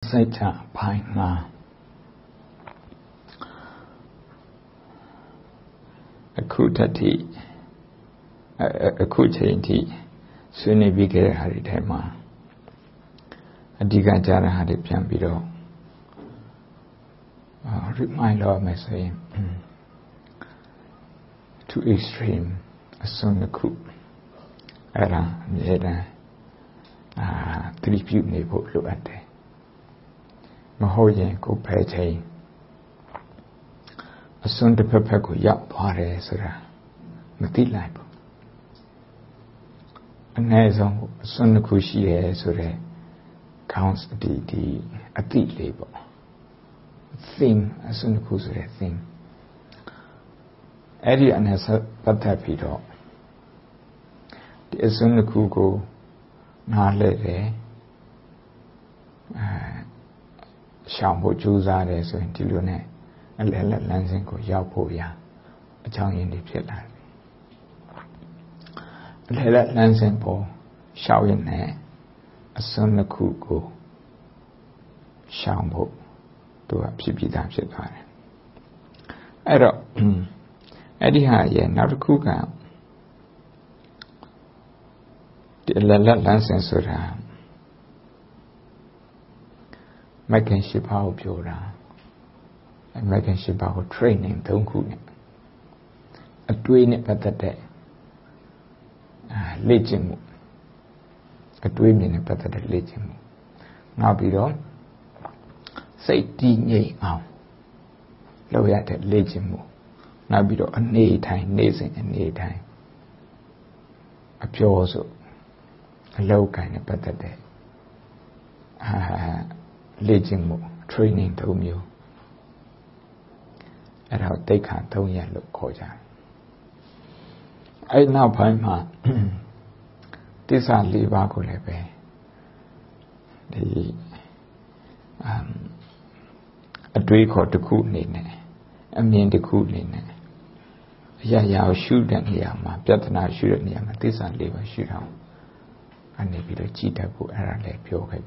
Saita Paina Akutati Akuchaiti Suni Bigre Haritema Adiga Jara Haripiambiro remind of me saying too extreme as soon as cool era made tribute nebo look at the Mahoyan go pay as soon the pepper go yap pare sura Matilab and as soon as Kushi sura counts the athlete label thing as soon as Kusure thing Eddie and has Patapito the as soon as Kugo not let Shambo Juzare so until you know and let Lansing go Yapoya a tongue in the pillar. Let Lansing po shouting there as soon as Kugo Shambo to a Pipita Pipar. Eddie Haya not a cooker. The Lansing Sura. Making ship out Pura and making ship out training don't cook it. A twin it at the day. Legion. A twin in a better legion. Now be done. Say D out. Low at that legion. Now be done a nay time, nazing and nay time. A pure so a low kind of better day. Legion training to you. At how they can't tell you look koja. I now find my this are leave Akulebe. The a drink or the cool name. I mean the cool name. Yeah, shoot and here, my better now shoot at near this and leave a shoot out. And maybe the cheetah put around like pure baby.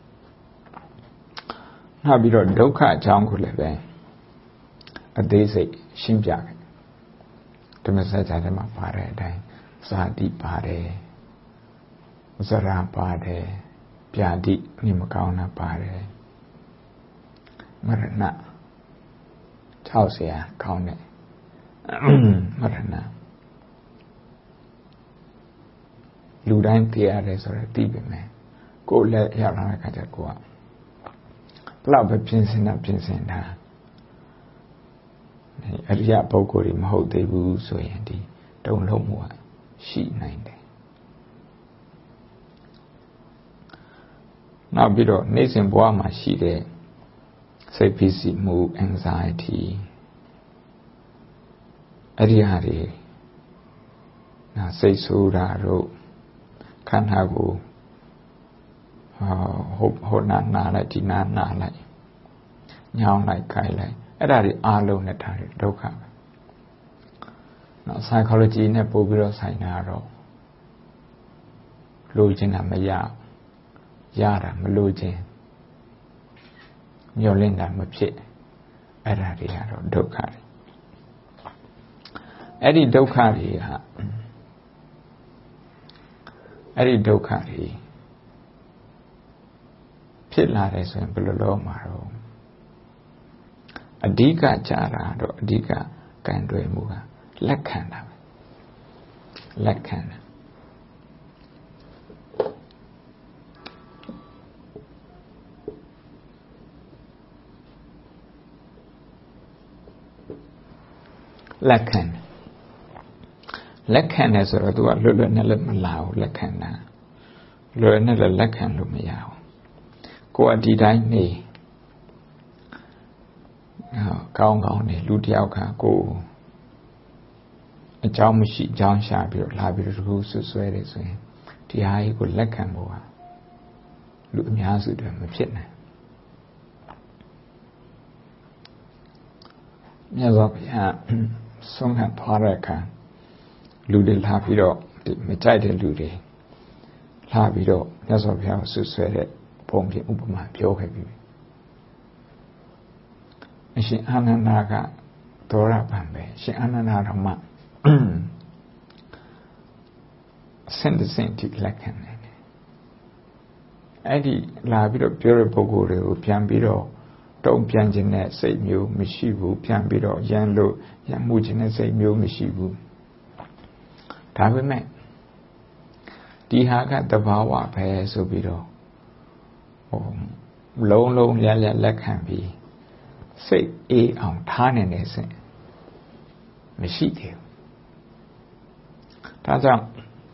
Now be the Doka Jankulebe. A day say Shimjak. The message at my pare, Sadi pare, Zara pare, Piadi, Nimakauna pare, Marana, Chausia, Kaune, Marana. Ludan Tiares or a Tibe, go let Yarana Katakoa. Love a pincin up pincin her. A ria pokorim hold the woo so handy. Don't know more. She 90. Now below Nathan Boama she there. Say PC move anxiety. Ariari. Now say so raro. Can't have go. Hope not like Tina not like Young like Kai at the alone at Doka. Now psychology never will sign arrow. Lugina Maya Yara Malugin Yolinda Mapit at the arrow Dokari. Eddie Dokari Eddie Dokari. Pilares and below Maro. Adiga Jara or Adiga Kandre Muga. Lakana. Lakana. Lakan. Lakan as a Lulunella Malau, Lakana. Lulunella Lakan Lumiao. Go a D-Dine. Gong ne Ludiaka go a Jaumashi John Shabir, Labir Rus, Swede, Tia go Lakamboa. Lumiazu de Mapitna. Yazopia, Songa Paraka, Ludil Hapido, the Metide Ludi, Labido, Yazopia, Swede, Pompi Upama, Pio Happy. ရှင်အာနန္ဒာကသောရပံပဲရှင်အာနန္ဒာတော်မှဆင့်တဲ့ဆင့်တိလက်ခံတယ်အဲ့ဒီလာပြီးတော့ပြောတဲ့ပုဂ္ဂိုလ်တွေကိုပြန်ပြီးတော့တုံ့ပြန်ခြင်းနဲ့စိတ်မျိုးမရှိဘူးပြန်ပြီးတော့ရန်လို့ရန်မှုခြင်းနဲ့စိတ်မျိုးမရှိဘူးဒါပေမဲ့ဒီဟာကသဘာဝပဲဆိုပြီးတော့လုံးလုံးလျက်လက်ခံပြီးစိတ်အေးအောင်ထားနေတဲ့စင်မရှိသေးဘူးဒါကြောင့်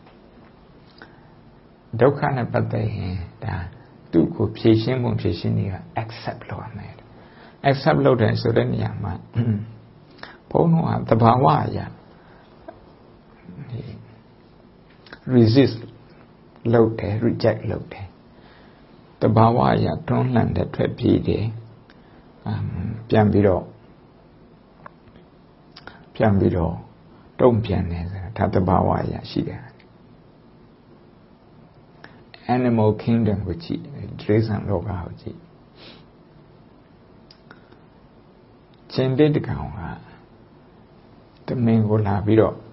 ဒုက္ခနဲ့ပတ်သက်ရင်ဒါသူ့ကိုဖြေရှင်းပုံဖြေရှင်းနေတာ accept လုပ်ရမယ် accept လုပ်တယ်ဆိုတဲ့နေရာမှာဘုန်းတော်ကသဘာဝအရာresist လုပ်တယ် reject လုပ်တယ်တဘာဝအရာတွန်းလှန်တဲ့ထွက်ပြေးတယ်ပြန်ပြီးတော့တုံ့ပြန်တယ်ဆိုတာဒါတဘာဝအရာရှိတယ် animal kingdom ကိုကြည့်တိရစ္ဆာန်လောကကိုကြည့်ရှင်တိတကောင်ကတမင်ကိုလာပြီးတော့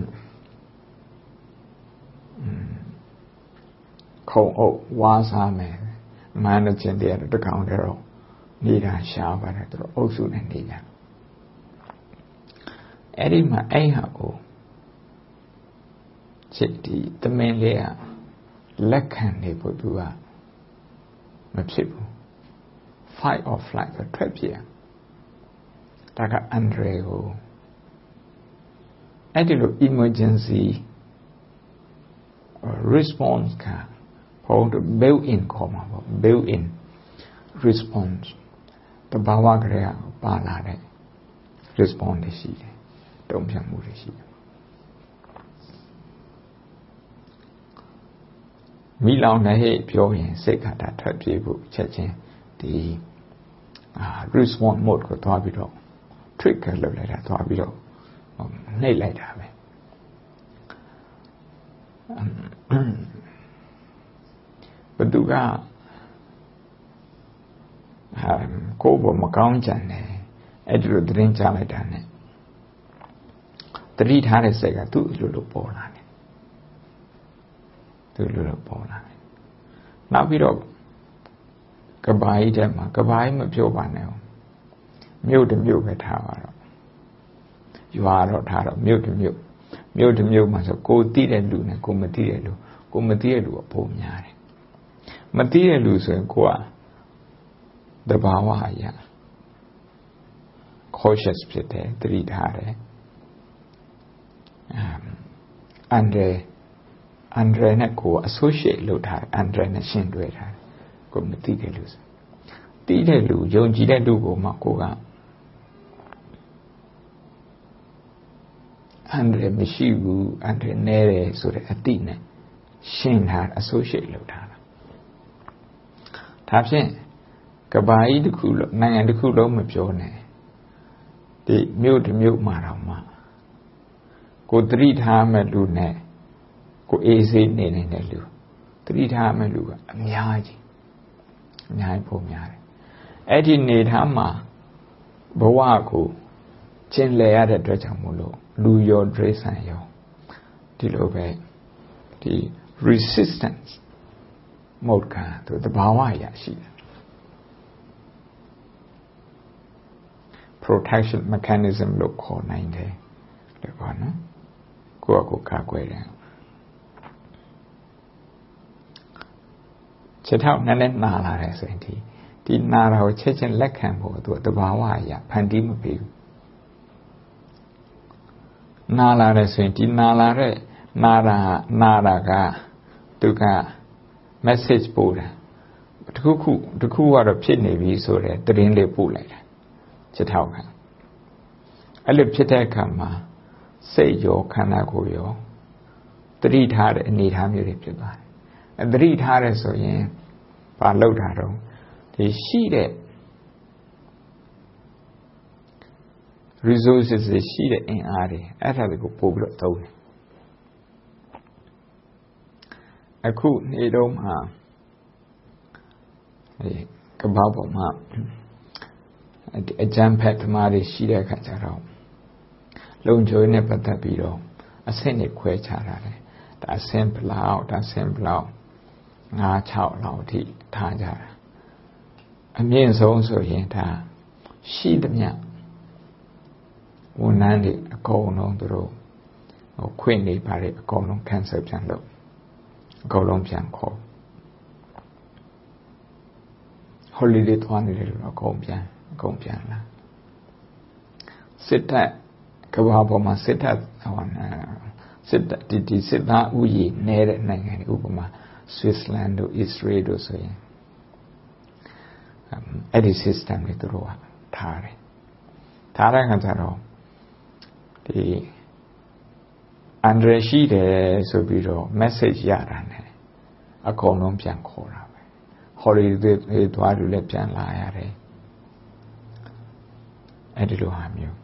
ခုံအုပ်ဝါးစားမယ်မန္တချင်းတဲ့တကောင်တည်းတော့နေတာရှားပါတယ်သူတို့အုပ်စုနဲ့နေကြအဲ့ဒီမှာအဲ့ဟာကိုချက်ဒီတမင်လေးကလက်ခံနေဖို့သူကမဖြစ်ဘူး fight or flight ဆိုထွက်ပြေးဒါကအန်ဒရေကိုအဲ့ဒီလို emergency response ကဘုံတို့ built in ခေါ်မှာပေါ့ built in response တဘာဝကလေးကပါလာတဲ့ response တွေရှိတယ်တုံ့ပြန်မှုတွေရှိတယ်မိလောင်တဲ့ဟဲ့ပြောရင်စိတ်ကတာထွက်ပြေးဖို့ချက်ချင်းဒီ response mode ကိုသွားပြီးတော့ trigger လုပ်လိုက်တာသွားပြီးတော့နှိပ်လိုက်တာပဲဘသူကကိုယ်ပေါ်မကောင်းကြတယ်အဲ့ဒီလိုသတင်းကြားလိုက်တာနဲ့တတိထားတဲ့စိတ်ကသူ့လိုလိုပေါ်လာတယ်သူ့လိုလိုပေါ်လာတယ်နောက်ပြီးတော့ကဘာကြီးထဲမှာကဘာကြီးမပြောပါနဲ့မြို့တစ်မြို့ပဲထားပါတော့ရွာတော့ထားတော့မြို့တစ်မြို့မှာဆိုကိုသိတဲ့လူနဲ့ကိုမသိတဲ့လူကိုမသိတဲ့လူကပုံများတယ်မသိတဲ့လူဆိုရင်ကိုကတဘာဝအရာ cautious ဖြစ်တယ်သတိထားတယ်အန်ဒရနဲ့ကို associate လုပ်ထားတယ်အန်ဒရနဲ့ရှင်းတွဲထားတယ်ကိုမသိတဲ့လူဆိုသိတဲ့လူယုံကြည်တဲ့လူကိုမှကိုကအန်ဒရမရှိဘူးအန်ဒရနဲတယ်ဆိုတဲ့အတိနဲ့ရှင်းထား associate လုပ်ထားတာဒါဖြင့်ကဘာကြီးတစ်ခုလုံးနိုင်ငံတစ်ခုလုံးမပြောနဲ့ဒီမြို့တစ်မြို့မှာတော့မှကိုသတိထားမဲ့လူနဲ့ကိုအေးစေးနေနေတဲ့လူသတိထားမဲ့လူကအများကြီးပုံများတယ်အဲ့ဒီနေထားမှာဘဝကိုကျင်လည်ရတဲ့အတွက်ကြောင့်မို့လို့လူရောဒရိษံရောဒီလိုပဲဒီ resistance mode ကသူတဘာဝရရှိတယ် protection mechanism လို့ခေါ်နိုင်တယ်လေပေါ့နော်ကိုယ့်အကိုကာကွယ်တယ်ချက်ထောက်နည်းနည်းနာလာတယ်ဆိုရင်ဒီနာတာကိုချက်ချင်းလက်ခံဖို့သူတဘာဝအရာဖန်တီးမပေးဘူးနာလာတယ်ဆိုရင်ဒီနာလာတဲ့နာတာကသူက message ပို့တယ်တခုကတော့ဖြစ်နေပြီဆိုတဲ့သတင်းလေးပို့လိုက်တာချက်ထောက်ကအဲ့လိုဖြစ်တဲ့အခါမှာစိတ်ရောခန္ဓာကိုယ်ရောသတိထားတဲ့အနေထားမျိုးတွေဖြစ်သွားတယ်သတိထားတယ်ဆိုရင်ဘာလုပ်တာတော့ဒီရှိတဲ့ resources တွေရှိတဲ့အင်အားတွေအဲ့ဒါတွေကိုပို့ပြီးတော့သုံးတယ်အခုနေတော့မှကဘာပေါ်မှာအကြမ်းဖက်သမားတွေရှိတဲ့အခါကျတော့လုံခြုံရေးနဲ့ပတ်သက်ပြီးတော့အဆင့်တွေခွဲခြားထားတယ်ဒါအဆင့်ဘလောက်ဒါအဆင့်ဘလောက်9-6လောက်အထိထားကြတာအမြင့်ဆုံးဆိုရင်ဒါရှိသမျှဝန်ထမ်းတွေအကုန်လုံးသူတို့ခွင့်နေပါတယ်အကုန်လုံး cancel ပြန်လုပ်အကုန်လုံးပြန်ခေါ် holiday သွားနေတယ်လို့အကုန်ပြန်လာစစ်တပ်ကဘာပေါ်မှာစစ်တပ်စစ်သားဥယျာဉ်နေတဲ့နိုင်ငံတွေဥပမာ Switzerland တို့ Israel တို့ဆိုရင်အဲ့ဒီ system တွေသူတို့ကထားတဲ့အခါကျတော့ဒီအန်ဒရရှိတယ်ဆိုပြီးတော့ message ရတာ ਨੇ အကုန်လုံးပြန်ခေါ်တာပဲ holiday တွေသွားလို့လည်းပြန်လာရတယ်အဲ့ဒီလိုဟာမျိုး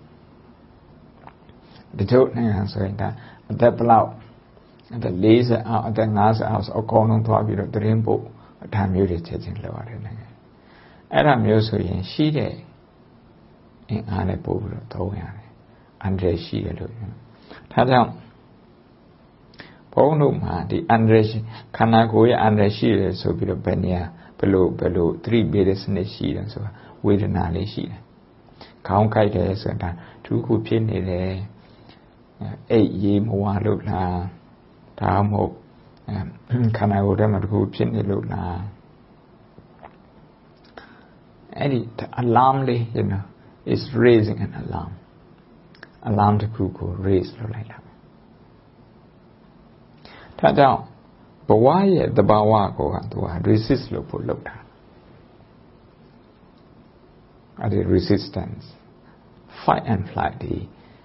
ဒီတို့နိုင်ငံဆိုရင်ဒါအသက်ဘလောက်အသက်40အောက်အသက်50အောက်အကုန်လုံးသွားပြီးတော့သတင်းပို့အထမျိုးတွေချက်ချင်းလုပ်ရတယ်နိုင်ငံအဲ့ဒါမျိုးဆိုရင်ရှိတဲ့အင်အားနဲ့ပို့ပြီးတော့သုံးရတယ်အန်ဒရရှိတယ်လို့ဒါကြောင့်ဘုန်းတို့မှာဒီအန်ဒရခန္ဓာကိုယ်ရဲ့အန်ဒရရှိတယ်ဆိုပြီးတော့ဘယ်နေရာဘယ်လိုသတိပေးတဲ့စနစ်ရှိတယ်ဆိုတာဝေဒနာလေးရှိတယ်ခေါင်းကိုက်တယ်ဆိုတာဒုက္ခဖြစ်နေတယ်အိတ်ရေးမဝလို့လားဒါမှမဟုတ်ခန္ဓာကိုယ်ထဲမှာတခုဖြစ်နေလို့လားအဲ့ဒီ alarm လေး you know is raising an alarm တခုကို raise လုပ်လိုက်တာဒါကြောင့်ဘဝရဲ့သဘာဝကိုကသူက resist လုပ်ဖို့လုပ်တာအဲ့ဒီ resistance fight and flight ဒီ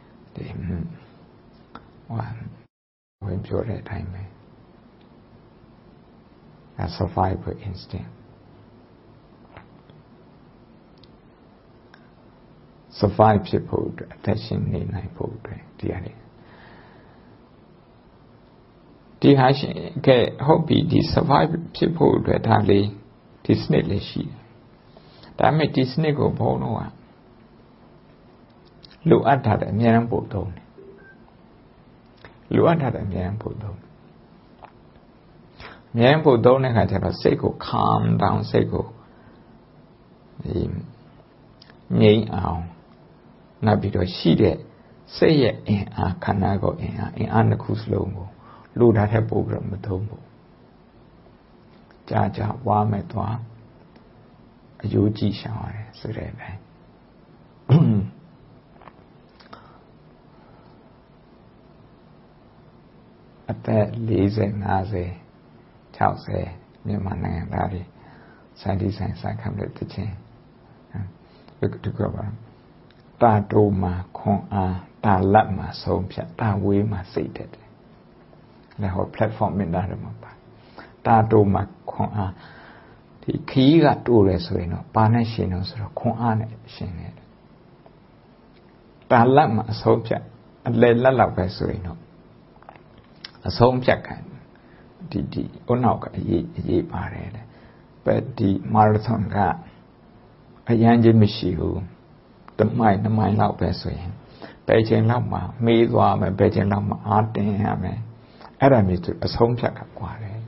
ဝင်ပြောတဲ့အတိုင်းပဲ a survival instinct survive ဖြစ်ဖို့အတွက်အသက်ရှင်နေနိုင်ဖို့အတွက်ဒီဟာရှင်ကဲဟုတ်ပြီဒီ survive ဖြစ်ဖို့အတွက်ဒါလေးဒီစနစ်လေးရှိတယ်ဒါပေမဲ့ဒီစနစ်ကိုဘုန်းတော်ကလိုအပ်တာတဲ့အများအားပို့သုံးတယ်လိုအပ်တာတဲ့အများအားပို့သုံးအများအားပို့သုံးတဲ့အခါကျတော့စိတ်ကို calm down စိတ်ကိုဒီငြိမ်အောင်နောက်ပြီးတော့ရှိတဲ့စိတ်ရဲ့အင်အားခန္ဓာကိုယ်အင်အားနှစ်ခုစလုံးကိုလိုတာထက်ပိုပြီးတော့မသုံးဘူးကြာဝါမဲ့သွားအယိုးကြည့်ရှောင်ရတယ်ဆိုတဲ့အတိုင်းအသက်40 50 60မြန်မာနိုင်ငံသားတွေစိုင်းခံတဲ့တခြင်းဒီကဘာတာတိုမှာခွန်အားတာလက်မှာဆုံးဖြတ်တာဝေးမှာစိတ်တက်တယ်လည်းဟော platform မြင်တာမှာပါတာတိုမှာခွန်အားဒီခီးကတိုးတယ်ဆိုရင်တော့ပါနဲ့ရှင်တော့ဆိုတော့ခွန်အားနဲ့ရှင်နေတယ်တာလက်မှာအဆုံးဖြတ်အလဲလက်လောက်ပဲဆိုရင်တော့အဆုံးဖြတ်ခံဒီဥနောက်ကအရေးပါတယ်တဲ့ပဲဒီမာရသွန်ကအရန်ချင်းမရှိဘူးတမိုင်2မိုင်လောက်ပဲဆိုရင်ဘယ်ချိန်လောက်မှမေးသွားမယ်ဘယ်ချိန်လောက်မှအားတင်းရမယ်အဲ့ဒါမျိုးအဆုံးဖြတ်ကကွာတယ်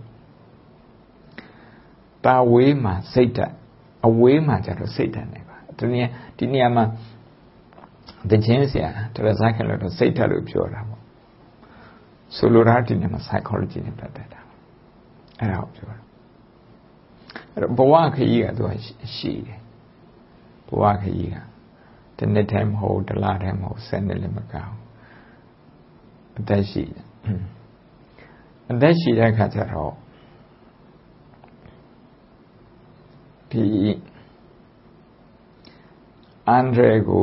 တာဝေးမှာစိတ်ဓာတ်အဝေးမှာကျတော့စိတ်ဓာတ်နေပါဒီနေရာမှာတခြင်းဆရာတရဇာခင်လို့စိတ်ဓာတ်လို့ပြောတာပေါ့ဆိုလိုတာဒီနေရာမှာ psychology နဲ့ပတ်သက်တာအဲ့ဒါကိုပြောတာအဲ့တော့ဘဝခရီးကသူကရှိတယ်ဘဝခရီးကတနေ့တည်းမဟုတ်တလတည်းမဟုတ်10နှစ်လည်းမကောင်းအသက်ရှိတယ်အသက်ရှိတဲ့အခါကျတော့ဒီအန်ဒရကို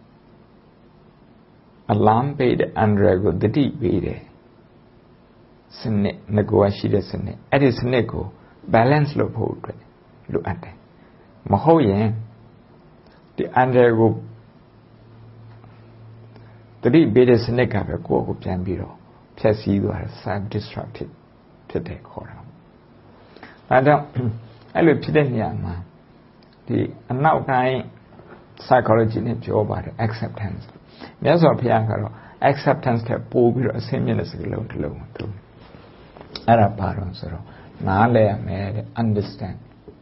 အလမ်ပေးတဲ့အန်ဒရကိုတတိပေးတယ်စနစ်ငကိုရှိတဲ့စနစ်အဲ့ဒီစနစ်ကို balance လုပ်ဖို့အတွက်လိုအပ်တယ်မဟုတ်ရင်ဒီအန်ဒရကိုတတိပေးတဲ့စနစ်ကပဲကိုယ့်ကိုပြန်ပြီးတော့ဖျက်ဆီးသွားတယ် self destructive ဖြစ်တယ်ခေါ်တာအဲဒါအဲ့လိုဖြစ်တဲ့နေရာမှာဒီအနောက်တိုင်း psychology နဲ့ပြောပါတယ် acceptance မြတ်စွာဘုရားကတော့ acceptance တဲ့ပို့ပြီးတော့အစင်းမြင့်တဲ့စကားလုံးတစ်လုံးသူအဲ့ဒါပါတော့ဆိုတော့နားလည်ရမယ်တဲ့ understand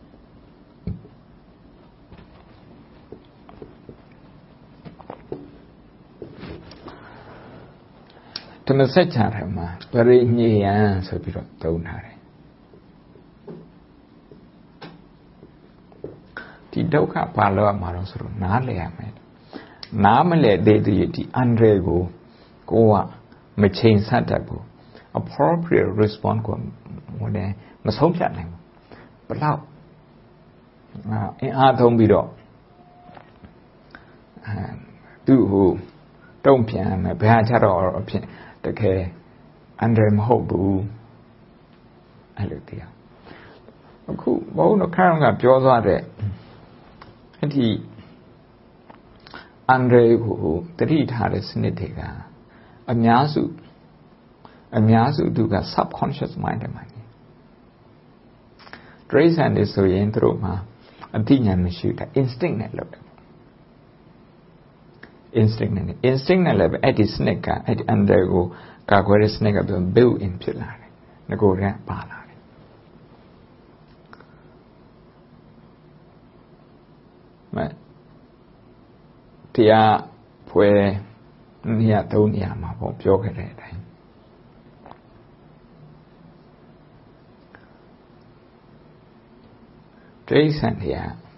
ဓမ္မစကြာထဲမှာပရိညေယံဆိုပြီးတော့သုံးထားတယ်ဒီဒုက္ခဘာလို့မှာတော့ဆိုတော့နားလည်ရမယ်နားမလည်သေးသေးဒီအန္တရာယ်ကိုကမချိန်ဆတတ်ဘူး appropriate response ကိုမဆုံးဖြတ်နိုင်ဘူးဘလောက်အင်းအားသုံးပြီးတော့သူ့ဟိုတုံ့ပြန်မယ်ဘယ်ဟာကြတော့အဖြစ်တကယ်အန္တရာယ်မဟုတ်ဘူးအဲ့လိုတရားအခုဘုန်းတော်ခရံကပြောသွားတဲ့အဲ့ဒီအန္တရာယ်ကိုတတိထားတဲ့စနစ်တွေကအများစုသူက subconscious mind မှာနေတရိษံတွေဆိုရင်သူတို့မှာအသိဉာဏ်မရှိတာ instinct နဲ့လုပ်တယ် instinct နဲ့လည်းအဲ့ဒီစနစ်ကအဲ့ဒီအန္တရာယ်ကိုကာကွယ်တဲ့စနစ်က built in ဖြစ်လာတယ်ငကိုယ်ကပါလာတယ်တရားဖွဲနေရာ၃နေရာမှာပေါ့ပြောခဲ့တဲ့အတိုင်းတရိษံတွေ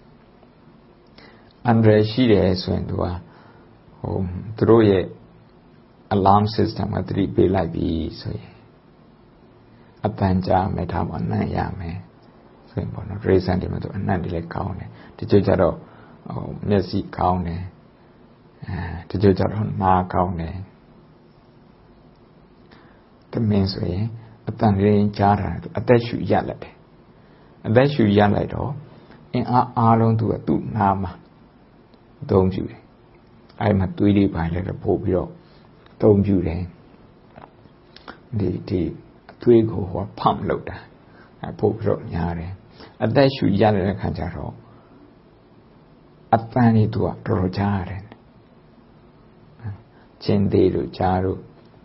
ကအန္တရာယ်ရှိတယ်ဆိုရင်သူတို့ရဲ့ alarm system ကသတိပေးလိုက်ပြီဆိုရင်အပန်းကြားမယ်ထားမှာအနံ့ရမယ်ဆိုရင်ပေါ့နော်တရိษံတွေမှာသူအနံ့တွေလည်းကောင်းတယ်တချို့ကျတော့မျက်စိကောင်းတယ်တချို့ကျတော့နားကောင်းတယ်သမင်းဆိုရင်အတန်ရင်းကြားတာအသက်ရှူရလိုက်တယ်အသက်ရှူရလိုက်တော့အင်းအားလုံးသူကသူ့နားမှာသုံးပြတယ်အဲ့မှာသွေးတွေပါလဲတော့ပို့ပြီးတော့သုံးပြတယ်ဒီသွေးကိုဖမ်းလုပ်တာအဲ့ပို့ပြီးတော့ညားတယ်အသက်ရှူရတဲ့ခါကျတော့အတန်တွေသူကတော်တော်ကြားရတယ်ချင်းသေးတို့ကြားတို့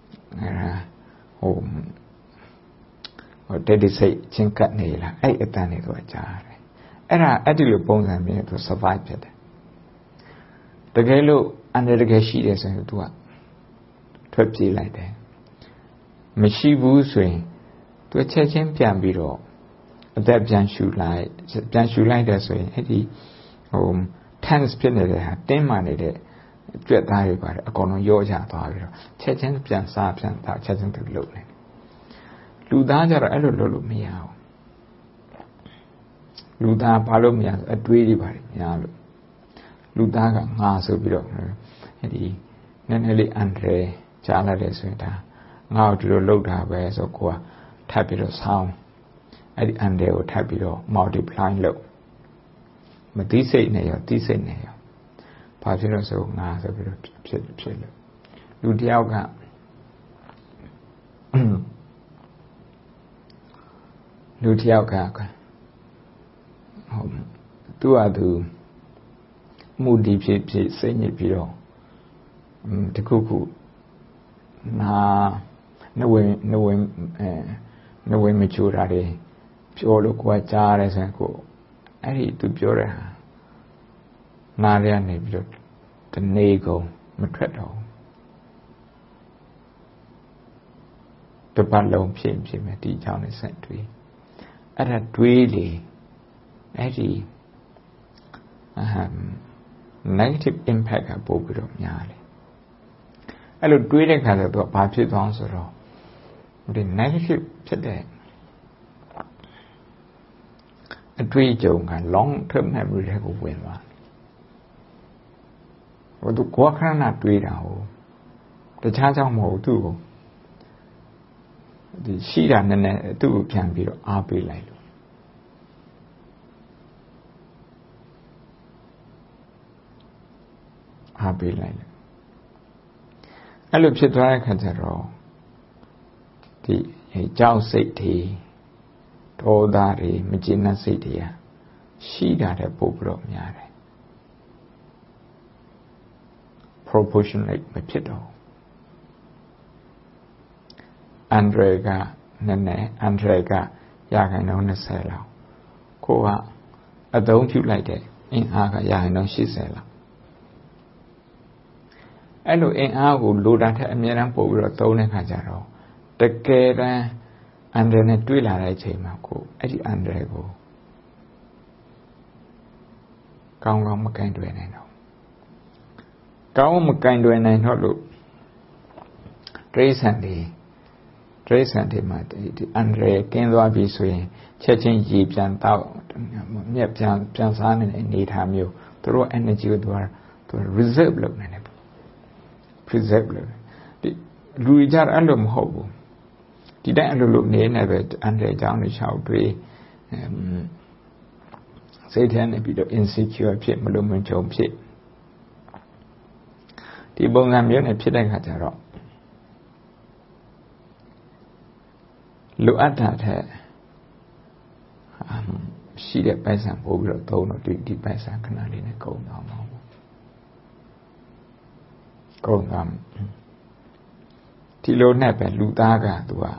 တက်တိစိတ်ချင်းကပ်နေလားအဲ့အတန်တွေသူကကြားရတယ်အဲ့ဒီလိုပုံစံမျိုးသူ survive ဖြစ်တယ်တကယ်လို့အန္တရာယ်တကယ်ရှိတယ်ဆိုရင်သူကထွက်ပြေးလိုက်တယ်မရှိဘူးဆိုရင်သူချက်ချင်းပြန်ပြီးတော့အသက်ပြန်ရှူလိုက်တယ်ဆိုရင်အဲ့ဒီtense ဖြစ်နေတဲ့ဟာတင်းမာနေတဲ့ကြွက်သားတွေပါတယ်အကုန်လုံးရောချသွားပြီးတော့ချက်ချင်းပြန်စားပြန်တော့ချက်ချင်းသူလုပ်နေလူသားကြတော့အဲ့လိုလုပ်လို့မရဘူးလူသားဘာလို့မရအတွေးတွေပါတယ်များလို့လူသားကငါဆိုပြီးတော့အဲ့ဒီနည်းနည်းလေးအန္တရာယ်ကြားလာတယ်ဆိုရင်ဒါငါ့ကိုဒီလိုလုပ်တာပဲဆိုကိုကထပ်ပြီးတော့ဆောင်းအဲ့ဒီအန္တရာယ်ကိုထပ်ပြီးတော့ multiply လုပ်မသိစိတ်နဲ့ရောသိစိတ်နဲ့ရောဘာဖြစ်လို့ဆိုငါဆိုပြီးတော့ဖြစ်လို့လူတယောက်ကသူ့ဟာသူမူဒီဖြစ်စိတ်ညစ်ပြီးတော့တခုခုနဝင်မချိုးတာတွေပြောလို့ကိုယ်ကြားရတယ်ဆိုရင်ကိုအဲ့ဒီသူပြောတဲ့ဟာနားရနေပြီးတော့တနေ့ကုန်မထွက်တော့တပတ်လုံးဖြစ်မယ်ဒီကြောင့်လည်းဆက်တွေးအဲ့ဒါတွေးလေအဲ့ဒီnegative impact ကပို့ပြီးတော့များတယ်အဲ့လိုတွေးတဲ့ခါကျတော့ဘာဖြစ်သွားဆိုတော့ဒီ negative ဖြစ်တဲ့အတွေ့အကြုံက long term memory တွေကိုဝင်သွားတယ်သူကိုယ်ခဏတွေးတာတခြားကြောင့်မဟုတ်သူ့ကိုဒီရှိတာနဲ့သူ့ကိုပြန်ပြီးတော့အားပေးလိုက်လို့အားပေးလိုက်လို့အဲ့လိုဖြစ်သွားတဲ့ခါကျတော့ဒီကြောက်စိတ်တွေဒေါသတွေမကျေနပ်စိတ်တွေရှိတာတဲ့ပို့ပြီးတော့များတယ် proportionate မဖြစ်တော့အန်ဒရကနည်းနည်းအန်ဒရကရာခိုင်နှုန်း20လောက်ကိုကအသုံးပြုလိုက်တဲ့အင်အားကရာခိုင်နှုန်း80လောက်အဲ့လိုအင်အားကိုလိုတာထက်အများအားပို့ပြီးတော့သုံးတဲ့ခါကျတော့တကယ်တမ်းအန်ဒရနဲ့တွေ့လာတဲ့အချိန်မှာကိုအဲ့ဒီအန်ဒရကိုကောင်းကောင်းမကင်တွယ်နိုင်တော့ကောင်းမကင်တွယ်နိုင်တော့လို့တရိษံတွေမှာဒီအန်ဒရကင်းသွားပြီဆိုရင်ချက်ချင်းရေပြန်တောက်မြက်ပြန်စားနေတဲ့အနေအထားမျိုးသူတို့ energy ကိုသူက reserve လုပ်နေတယ် preserve လုပ်ဒီလူကြအဲ့လိုမဟုတ်ဘူးဒီတိုင်းအဲ့လိုလုပ်နေနေပဲအန်ဒရကြောင်းတွေရှောက်တွေစိတ်ထဲနေပြီးတော့ insecure ဖြစ်မလို့မကြုံဖြစ်ဒီပုံစံမျိုးနဲ့ဖြစ်တဲ့ခါကျတော့လိုအပ်တာတဲ့ရှိတဲ့ပိုက်ဆံပို့ပြီးတော့သုံးတော့ဒီပိုက်ဆံခဏလေးနဲ့ကုန်သွားမှာပေါ့ကုန်သွားဒီလိုနဲ့ပဲလူသားကသူက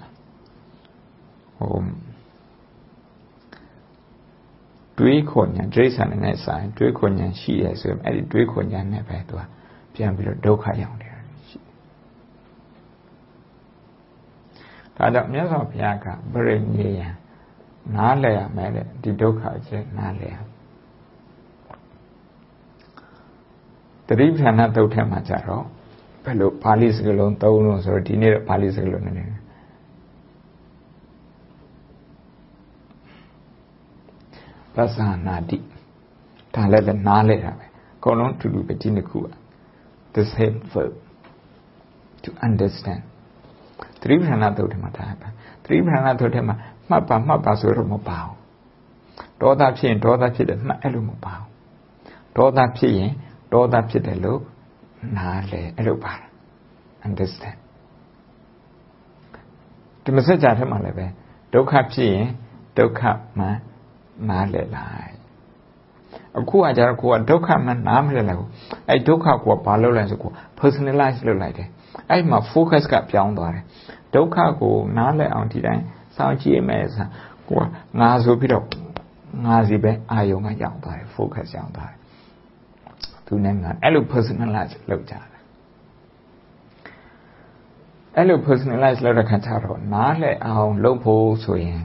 တွေးခွန်ညာဒိဋ္ဌာန်နဲ့ဆိုင်တွေးခွန်ညာရှိရဆိုရင်အဲ့ဒီတွေးခွန်ညာနဲ့ပဲသူကပြန်ပြီးတော့ဒုက္ခရောက်နေတာရှိဒါကြောင့်မြတ်စွာဘုရားကပရိညေယံနားလည်ရမယ်တဲ့ဒီဒုက္ခအချက်နားလည်ရတတိပဌာန်သုတ်ထဲမှာကြတော့ဘယ်လိုပါဠိစကားလုံးသုံးလို့ဆိုတော့ဒီနေ့တော့ပါဠိစကားလုံးနဲ့ပသနာတိဒါလည်းနားလဲတာပဲအကုန်လုံးတူတူပဲဒီနှစ်ခုက the same verb to understand သတိပဋ္ဌာန်သုတ်ထဲမှာဒါပဲသတိပဋ္ဌာန်သုတ်ထဲမှာမှတ်ပါဆိုတော့မပါဘူးဒေါသဖြစ်ရင်ဒေါသဖြစ်တယ်မှတ်အဲ့လိုမပါဘူးဒေါသဖြစ်ရင်ဒေါသဖြစ်တယ်လို့နားလဲအဲ့လိုပါ understand ဒီမစကြာထဲမှာလည်းပဲဒုက္ခဖြစ်ရင်ဒုက္ခမှနားလည်လိုက်အခုကကြတော့ကိုကဒုက္ခမှနားမလည်လိုက်ဘူးအဲ့ဒုက္ခကိုဘာလုပ်လဲဆိုကို personalize လုပ်လိုက်တယ်အဲ့မှာ focus ကပြောင်းသွားတယ်ဒုက္ခကိုနားလည်အောင်ဒီတိုင်းစောင့်ကြည့်မယ်ဆိုကိုကငါဆိုပြီးတော့ငါစီပဲအာယုံကရောက်သွားတယ် focus ရောက်သွားတယ်သူနဲ့ငါအဲ့လို personalize လုပ်ကြတယ်အဲ့လို personalize လုပ်တဲ့ခါကျတော့နားလည်အောင်လုပ်ဖို့ဆိုရင်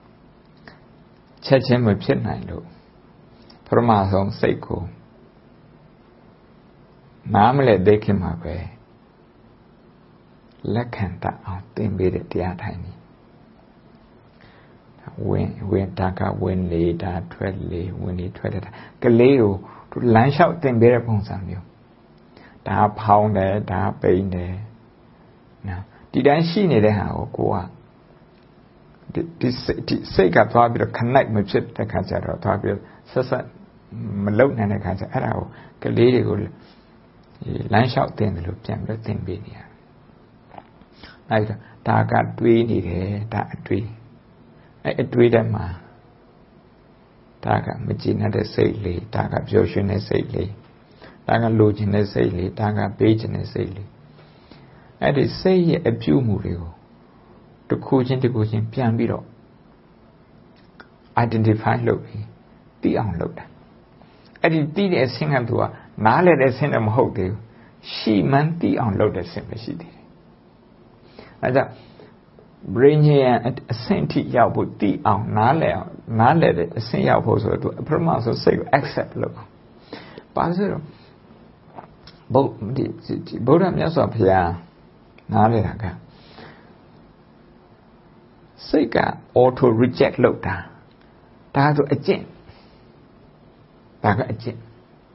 ချက်ချင်းမဖြစ်နိုင်လို့ပထမဆုံးစိတ်ကိုနားမလဲသိခင်မှာပဲလက်ခံတတ်အောင်သင်ပေးတဲ့တရားထိုင်နေဝင်တာကဝင်လေတာထွက်လေဝင်လေထွက်တာကလေးကိုသူလမ်းလျှောက်သင်ပေးတဲ့ပုံစံမျိုးဒါဖောင်းတယ်ဒါပိန်တယ်နော်ဒီတိုင်းရှိနေတဲ့ဟာကိုဒီစိတ်ကသွားပြီးတော့ connect မဖြစ်တဲ့ခါကျတော့သွားပြီးဆက်ဆက်မလုံနိုင်တဲ့ခါကျအဲ့ဒါကိုကလေးတွေကိုလမ်းလျှောက်တင်တယ်လို့ပြန်ပြီးသင်ပေးနေရတယ်။အဲ့ဒါကတွေးနေတယ်ဒါအတွေးအဲ့အတွေးတဲ့မှာဒါကမကြည်တဲ့စိတ်လေးဒါကပျော်ရွှင်တဲ့စိတ်လေးဒါကလိုချင်တဲ့စိတ်လေးဒါကပေးချင်တဲ့စိတ်လေးအဲ့ဒီစိတ်ရဲ့အပြုအမူတွေကိုတစ်ခုချင်းပြန်ပြီးတော့ identify လုပ်ပြီးသိအောင်လုပ်တာအဲ့ဒီသိတဲ့အဆင့်ကသူကနားလည်တဲ့အဆင့်တော့မဟုတ်သေးဘူးရှိမှန်းသိအောင်လုပ်တဲ့အဆင့်ပဲရှိသေးတယ်အဲ့ဒါ brain ရဲ့အဆင့်ထိရောက်ဖို့သိအောင်နားလည်တဲ့အဆင့်ရောက်ဖို့ဆိုတော့သူပထမဆုံးစိတ်ကို accept လုပ်အောင်ပါဆိုတော့ဗုဒ္ဓမြတ်စွာဘုရားနားလည်တာကစိတ်က auto reject လုပ်တာဒါဆိုအကျင့်ဒါကအကျင့်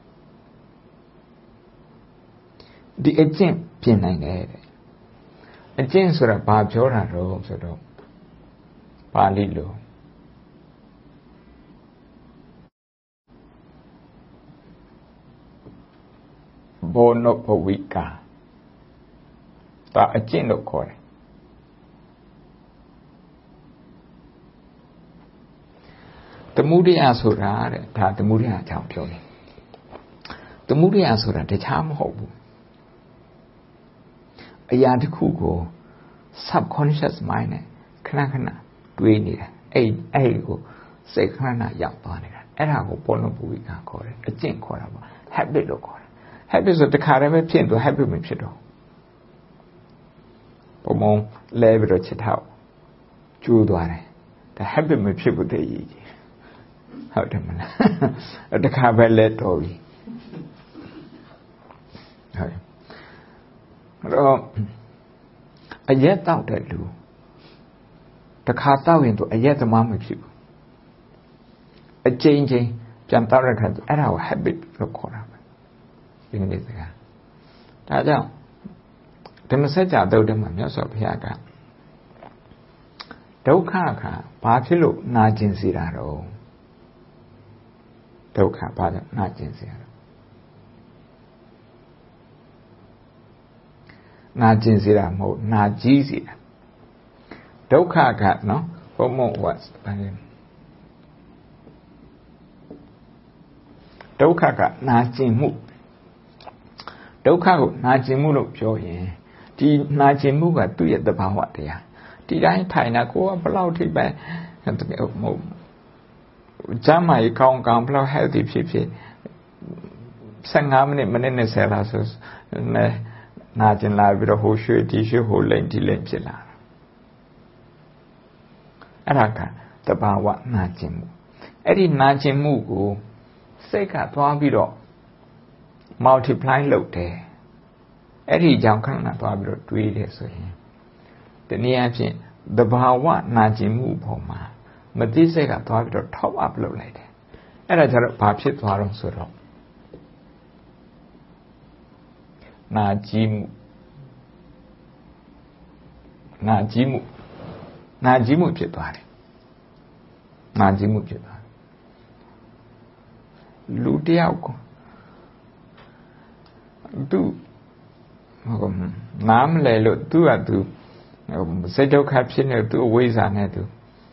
ဒီအကျင့်ပြင်နိုင်တယ်တဲ့အကျင့်ဆိုတာဘာပြောတာတော့ဆိုတော့ပါဠိလိုဘောနဘဝိကာဒါအကျင့်လို့ခေါ်တယ်သမုဒယဆိုတာတဲ့ဒါသမုဒယအကြောင်းပြောတယ်သမုဒယဆိုတာတခြားမဟုတ်ဘူးအရာတစ်ခုကို subconscious mind နဲ့ခဏခဏတွေးနေတာအဲ့ကိုစိတ်ခဏခဏရောက်သွားနေတာအဲ့ဒါကိုဘောလုံးပူဝိကခေါ်တယ်အကျင့်ခေါ်တာပေါ့ habit လို့ခေါ်တယ် habit ဆိုတခါတည်းပဲဖြစ်တော့ habit မဖြစ်တော့ပုံလဲပြီးတော့ချစ်ထောက်ကျိုးသွားတယ်ဒါ habit မဖြစ်ဘူးတည်းကြီးဟုတ်တယ်မလားတခါပဲလဲတော်ပြီဟုတ်တော့အရက်တောက်တဲ့လူတခါတောက်ရင်သူအရက်သမားမဖြစ်ဘူးအချိန်ချင်းပြန်တောက်တဲ့ခါသူအဲ့ဒါကို habit လို့ခေါ်တာပဲဒီနေ့စကားဒါကြောင့်ဓမ္မစကြာသုတ်ထဲမှာမြတ်စွာဘုရားကဒုက္ခကဘာဖြစ်လို့နာကျင်စေတာတော့ဒုက္ခဘာကြောင့်နာကျင်စေတာနာကျင်စေတာမဟုတ်နာကြီးစေတာဒုက္ခကနော်ဘုံမဟုတ်ဝတ်ဘာလဲဒုက္ခကနာကျင်မှုဒုက္ခကိုနာကျင်မှုလို့ပြောရင်ဒီနာကျင်မှုကသူ့ရဲ့သဘာဝတရားဒီတိုင်းထိုင်တာကိုကဘလောက်ထိပဲမဟုတ်ကျမ်းမာရေးကောင်းဘလောက် healthy ဖြစ်15မိနစ်20လောက်ဆိုနာကျင်လာပြီးတော့ဟိုရွှေဒီရွှေဟိုလိမ့်ဒီလိမ့်ဖြစ်လာအဲ့ဒါကသဘာဝနာကျင်မှုအဲ့ဒီနာကျင်မှုကိုစိတ်ကသွားပြီးတော့ multiply လုပ်တယ်အဲ့ဒီကြောင့်ခဏသွားပြီးတော့တွေးတယ်ဆိုရင်ဒီနည်းအားဖြင့်သဘာဝနာကျင်မှုပုံမှာမသိစိတ်ကသွားပြီးတော့ top up လုပ်လိုက်တယ်အဲ့ဒါကြတော့ဘာဖြစ်သွားတော့ဆိုတော့နာကျင်မှုဖြစ်သွားတယ်နာကျင်မှုဖြစ်သွားလူတယောက်ကိုသူနားမလဲလို့သူကသူစိတ်ဒုက္ခဖြစ်နေသူအဝိဇ္ဇာနဲ့သူ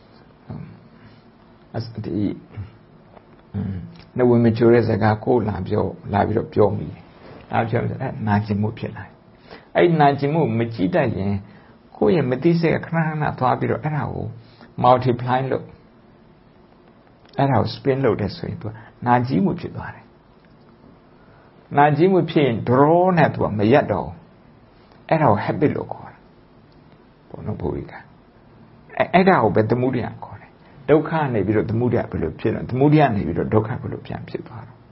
ဒီနဝမချိုးတဲ့စကားကိုလာပြီးတော့ပြောမိတယ်အားပြောတယ်အဲ့နာကျင်မှုဖြစ်လာအဲ့နာကျင်မှုမကြည့်တတ်ရင်ကိုယ့်ရဲ့မသိစိတ်ခဏခဏသွားပြီးတော့အဲ့ဒါကို multiply လုပ်အဲ့ဒါကို spin လုပ်တဲ့ဆိုရင်သူနာကျင်မှုဖြစ်သွားတယ်နာကျင်မှုဖြစ်ရင် draw နဲ့သူကမရက်တော့အဲ့ဒါကို habit လို့ခေါ်တာဘောနော်ဘုရားအဲ့ဒါကိုပဲသမုဒယခေါ်တယ်ဒုက္ခနေပြီးတော့သမုဒယဘယ်လိုဖြစ်လဲသမုဒယနေပြီးတော့ဒုက္ခဘယ်လိုပြန်ဖြစ်သွားတော့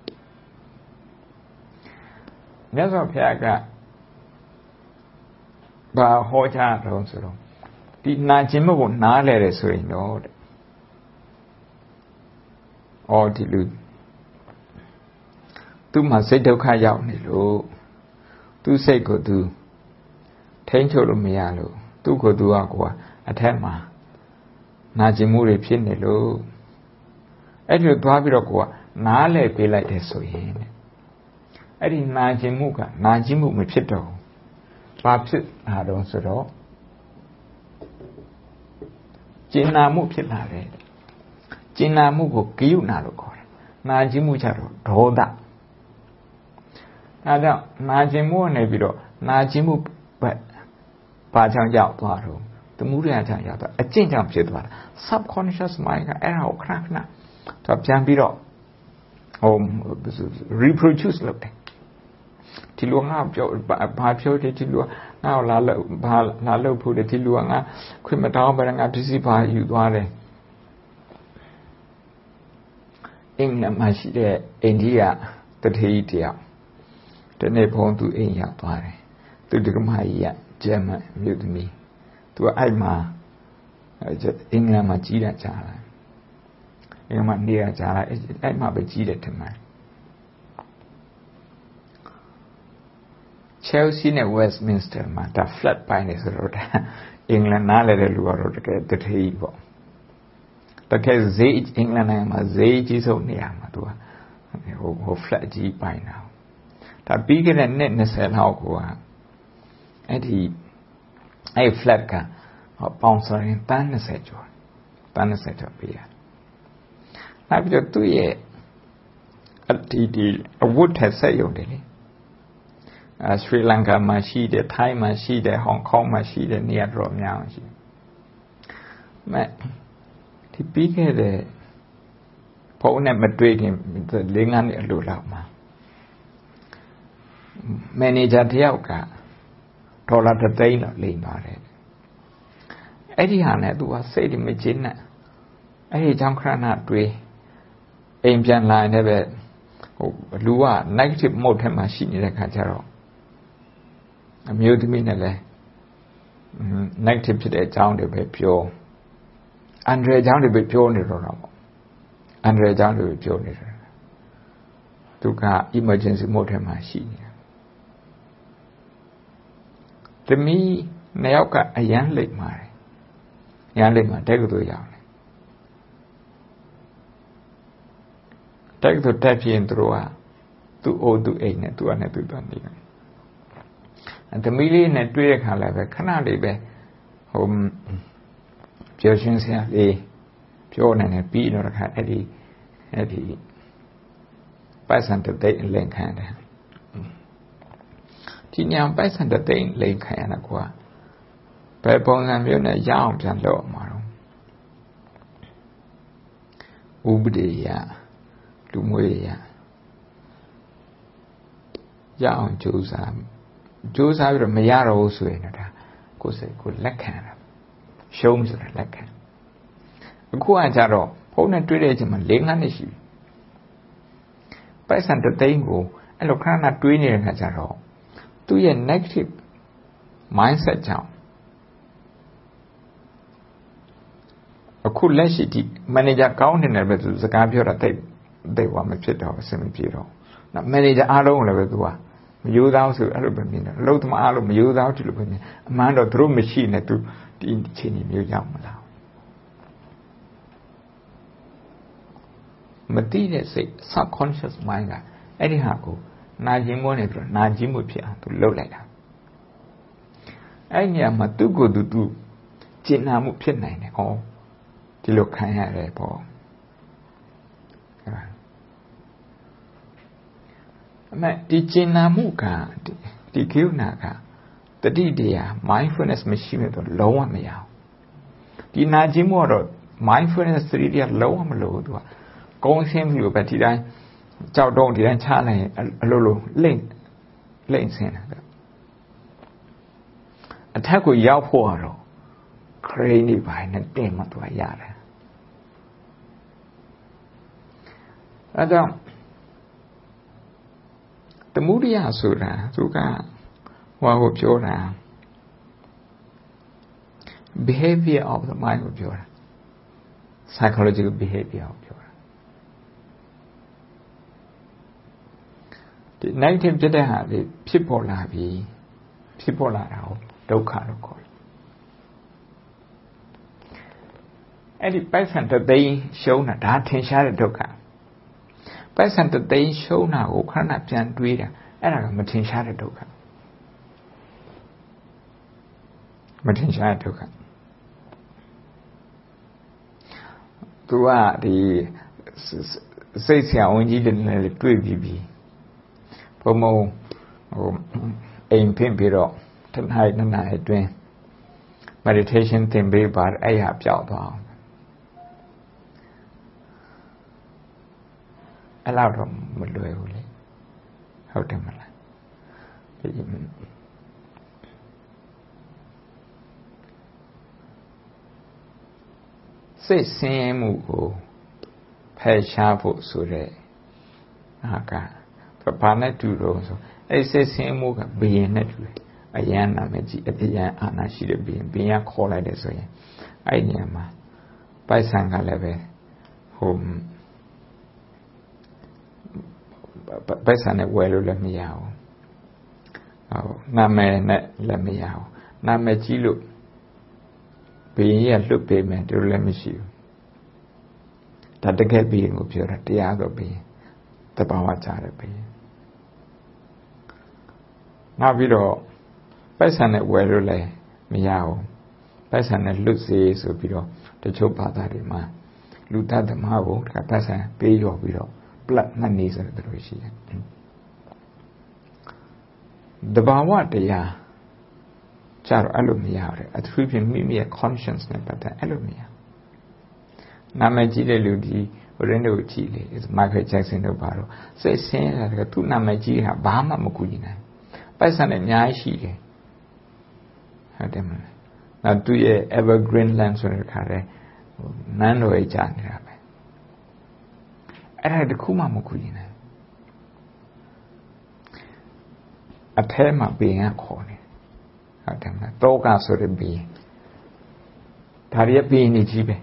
မြတ်စွာဘုရားကဘာဟောကြားတော့ဆိုတော့ဒီနာကျင်မှုကိုနားလဲတယ်ဆိုရင်တော့ဒီလူသူ့မှာစိတ်ဒုက္ခရောက်နေလို့သူ့စိတ်ကိုသူထိန်းချုပ်လို့မရလို့သူ့ကိုသူကအထက်မှာနာကျင်မှုတွေဖြစ်နေလို့အဲ့ဒီလိုသွားပြီးတော့ကိုကနားလဲပေးလိုက်တယ်ဆိုရင်အဲ့ဒီနာကျင်မှုကနာကျင်မှုမဖြစ်တော့ဘူးဘာဖြစ်လာတော့ဆိုတော့ကျင်နာမှုဖြစ်လာတယ်ကျင်နာမှုကိုဂယုဏလို့ခေါ်တယ်နာကျင်မှုကြတော့ဒေါသဒါကြောင့်နာကျင်မှုကနေပြီးတော့နာကျင်မှုဘာကြောင့်ရောက်သွားတော့သမုဒယကြောင့်ရောက်သွားအကျင့်ကြောင့်ဖြစ်သွားတာ subconscious mind ကအဲ့ဒါကိုခဏသူပြန်ပြီးတော့reproduce လုပ်တယ်ဒီလူငါပြောဘာပြောတယ်ဒီလူငါလာလို့ဖို့တယ်ဒီလူကငါခွင့်မတောင်းဘဲငါပစ္စည်းပါယူသွားတယ်အင်္ဂလန်မှာရှိတဲ့အိန္ဒိယတထေးတယောက်ဒီနေ့ဘုံသူအိမ်ရောက်သွားတယ်သူဒီကမကြီးကဂျမန်မြို့သမီးသူကအဲ့မှာအင်္ဂလန်မှာကြီးတာကြားလာအင်္ဂလန်မှာနေရကြားလာအဲ့မှာပဲကြီးတယ်ထင်တယ်Chelsea နဲ့ Westminster မှာဒါ flat ပိုင်းနေဆိုတော့အင်္ဂလန်နားလဲတဲ့လူကတော့တကယ်တထေးပေါ့တကယ်ဈေးအင်္ဂလန်နိုင်ငံမှာဈေးကြီးဆုံးနေရာမှာသူကဟို flat ကြီးပိုင်းတာဒါပြီးခဲ့တဲ့နှစ်20လောက်ကိုကအဲ့ flat ကပေါင်ဆိုရင်တန်း20ကျော်ပေးရနောက်ပြီးတော့သူ့ရဲ့ဒီအဝတ်ထက်ဆက်ရုံတယ်လေ Sri Lanka မှာရှိတယ် Thai မှာရှိတယ် Hong Kong မှာရှိတယ်နေရာတော်များရှိမဲ့ဒီပြီးခဲ့တဲ့ဘုံနဲ့မတွေ့ခင်၄-၅နှစ်အလိုလောက်မှာမန်နေဂျာတယောက်ကဒေါ်လာ1 သိန်းလောက်လိမ်ပါတယ်အဲ့ဒီဟာနဲ့သူကစိတ်မကျဉ်းနဲ့အဲ့ဒီကြောင့်ခဏတွေးအိမ်ပြန်လာတဲ့ပဲဟိုလူက negative mode ထဲမှာရှိနေတဲ့ခါကျတော့အမျိုးသမီးနဲ့လဲnegative ဖြစ်တဲ့အကြောင်းတွေပဲပြောအန္တရာယ်အကြောင်းတွေပဲပြောနေတော့ပေါ့အန္တရာယ်အကြောင်းတွေပဲပြောနေတယ်သူက emergency mode ထဲမှာရှိနေတာသမီးနှစ်ယောက်ကအရန်လိမ့်ပါတယ်ရန်လိမ့်မှာတက်ကတူရောက်တယ်တက်ကတူတက်ပြင်းသူတို့ကသူ့အိုသူ့အိမ်နဲ့သူ့အနေနဲ့သူ့သွားနေတယ်သမီးလေးနဲ့တွေ့တဲ့ခါလည်းပဲခဏလေးပဲဟိုပြောရှင်းစရာလေးပြောနေတယ်ပြီးတော့တခါအဲ့ဒီပိုက်ဆံ1 သိန်းလိမ်ခံတယ်ဒီညပိုက်ဆံ1 သိန်းလိမ်ခံရတာကွာဘယ်ပုံစံမျိုးနဲ့ရအောင်ပြန်လုပ်မှာတော့ဥပဒေရလူမျိုးရရအောင်ကြိုးစားပြီးတော့မရတော့ဘူးဆိုရင်တော့ဒါကိုယ်စိတ်ကိုလက်ခံတာရှုံးဆိုတာလက်ခံအခုကကြတော့ဖုန်းနဲ့တွေ့တဲ့အချိန်မှာ၄-၅နှစ်ရှိပြီပိုက်ဆံ1 သိန်းကိုအဲ့လိုခဏတွေးနေတဲ့ခါကျတော့သူ့ရဲ့ negative mindset ကြောင့်အခုလက်ရှိဒီ manager ကောင်းနေတယ်ပဲသူစကားပြောတာတိတ်ဝါမဖြစ်တော့အဆင်မပြေတော့နော် manager အားလုံးလည်းပဲသူကမယိုးသားဆိုအဲ့လိုပဲမြင်တယ်အလုပ်သမားအားလုံးမယိုးသားဒီလိုပဲမြင်အမှန်တော့သူတို့မရှိနဲ့သူဒီချိန်ကြီးမျိုးရောက်မလားမသိတဲ့စိတ် subconscious mind ကအဲ့ဒီဟာကိုနာကျင်မိုးနေပြီးတော့နာကျင်မှုဖြစ်အောင်သူလှုပ်လိုက်တာအဲ့ဒီနေရာမှာသူ့ကိုယ်သူကျင်နာမှုဖြစ်နိုင်တယ်ဟောဒီလိုခံရတယ်ပေါ့အမေဒီကျင်နာမှုကဒီကိစ္စနာကတတိတရား mindfulness မရှိမဲ့တော့လုံးဝမရအောင်ဒီနာကျင်မှုကတော့ mindfulness တတိတရားလုံးဝမလို့သူကကုန်းရှင်းပြီးပဲဒီတိုင်းကြောက်တော့ဒီတိုင်းချလိုက်ရင်အလိုလိုလိမ့်ဆင်းတယ်အထက်ကိုရောက်ဖို့ကတော့ခရိန်းနေပါနဲ့တင်မှသူကရတယ်အဲကြောင့်သမုဒိယဆိုတာသူကဟောကိုပြောတာ behavior of the mind ကိုပြောတာ psychological behavior ကိုပြောတာဒီ negative ဖြစ်တဲ့ဟာတွေဖြစ်ပေါ်လာပြီးဖြစ်ပေါ်လာတာကိုဒုက္ခလို့ခေါ်တယ်အဲ့ဒီပိုက်ဆံ1 သိန်းရှုံးတာဒါထင်ရှားတဲ့ဒုက္ခပိုက်ဆံ1 သိန်းရှုံးတာကိုခဏပြန်တွေးတာအဲ့ဒါကမထင်ရှားတဲ့ဒုက္ခမထင်ရှားတဲ့ဒုက္ခသူကဒီစိတ်ဆရာဝန်ကြီးတွေနဲ့တွေ့ပြီးဘုံဟိုအိမ်ဖင်ပြီးတော့တနေ့အတွင်း meditation သင်ပေးပါအဲ့ရပြောက်သွားအောင်အဲ့လောက်တော့မလွယ်ဘူးလေဟုတ်တယ်မလားစိတ်ဆင်းရဲမှုကိုဖယ်ရှားဖို့ဆိုတဲ့ဟာကဘာနဲ့တူလို့ဆိုအဲ့စိတ်ဆင်းရဲမှုကဘယင်နဲ့တူတယ်အယံနာမကြီးအယံအာနာရှိတဲ့ဘယင်ကခေါ်လိုက်တယ်ဆိုရင်အဲ့ညမှာပိုက်ဆံကလည်းပဲဟိုပိုက်ဆံနဲ့ဝယ်လို့လည်းမရဘူးနာမည်နဲ့လည်းမရဘူးနာမည်ကြီးလို့ဘယင်ရလွတ်ပေးမယ်တို့လည်းမရှိဘူးဒါတကယ်ဘယင်ကိုပြောတာတရားဆိုဘယင်တဘာဝကြတယ်ဘယင်နောက်ပြီးတော့ပိုက်ဆံနဲ့ဝယ်လို့လည်းမရဘူးပိုက်ဆံနဲ့လွတ်စေဆိုပြီးတော့တချို့ဘာသာတွေမှာလူတတ်သမားကိုတခါပိုက်ဆံပေးရောပြီးတော့ပလတ်နှစ်နေဆိုတဲ့လိုရှိတယ် the bawa ya charo alumia at 3 million conscience but alumia Namaji Ludi Rendo Chile is Michael Jackson of Baro. Say saying that two Namaji have Bama Mukudina. By San and Yashi. Now 2 year evergreen lands on the carre. Nano a jan. I had the Kuma Mukudina. A tema being a corner. Toga so the bee. Taria being a jibe.